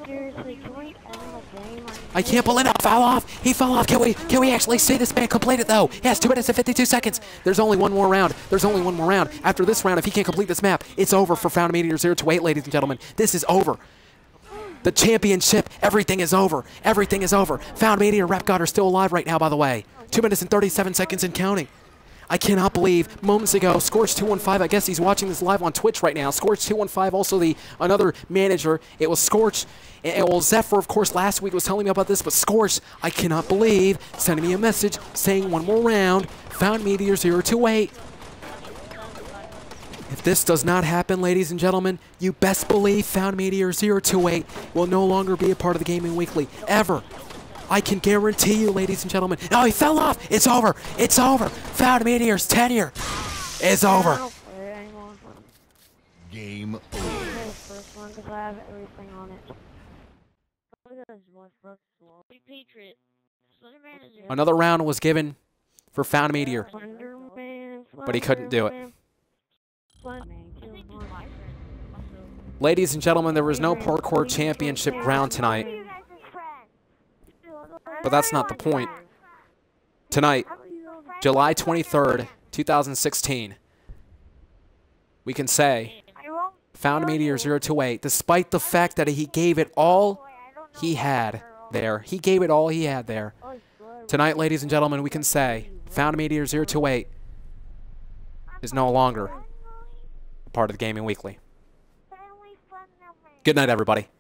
I can't believe it. Fell off. He fell off. Can we actually see this man complete it though? Yes, 2 minutes and 52 seconds. There's only one more round. There's only one more round. After this round, if he can't complete this map, it's over for Found Meteor 028, ladies and gentlemen. This is over. The championship, everything is over. Everything is over. Found Meteor and Rap God are still alive right now, by the way. 2 minutes and 37 seconds and counting. I cannot believe moments ago, Scorch215, I guess he's watching this live on Twitch right now. Scorch215, also another manager. It was Scorch. Well, Zephyr, of course, last week was telling me about this, but Scorch, I cannot believe, sending me a message saying one more round. Found Meteor 028. If this does not happen, ladies and gentlemen, you best believe Found Meteor 028 will no longer be a part of the Gaming Weekly, ever. I can guarantee you, ladies and gentlemen. Oh, he fell off. It's over. It's over. Found Meteor's tenure is over. Game over. First one, because I have everything on it. Another round was given for Found Meteor, but he couldn't do it. Ladies and gentlemen, there was no Parkour Championship crown tonight. But that's not the point. Tonight, July 23rd, 2016, we can say Found Meteor 028, despite the fact that he gave it all he had there. He gave it all he had there. Tonight, ladies and gentlemen, we can say Found Meteor 028 is no longer a part of the Gaming Weekly. Good night, everybody.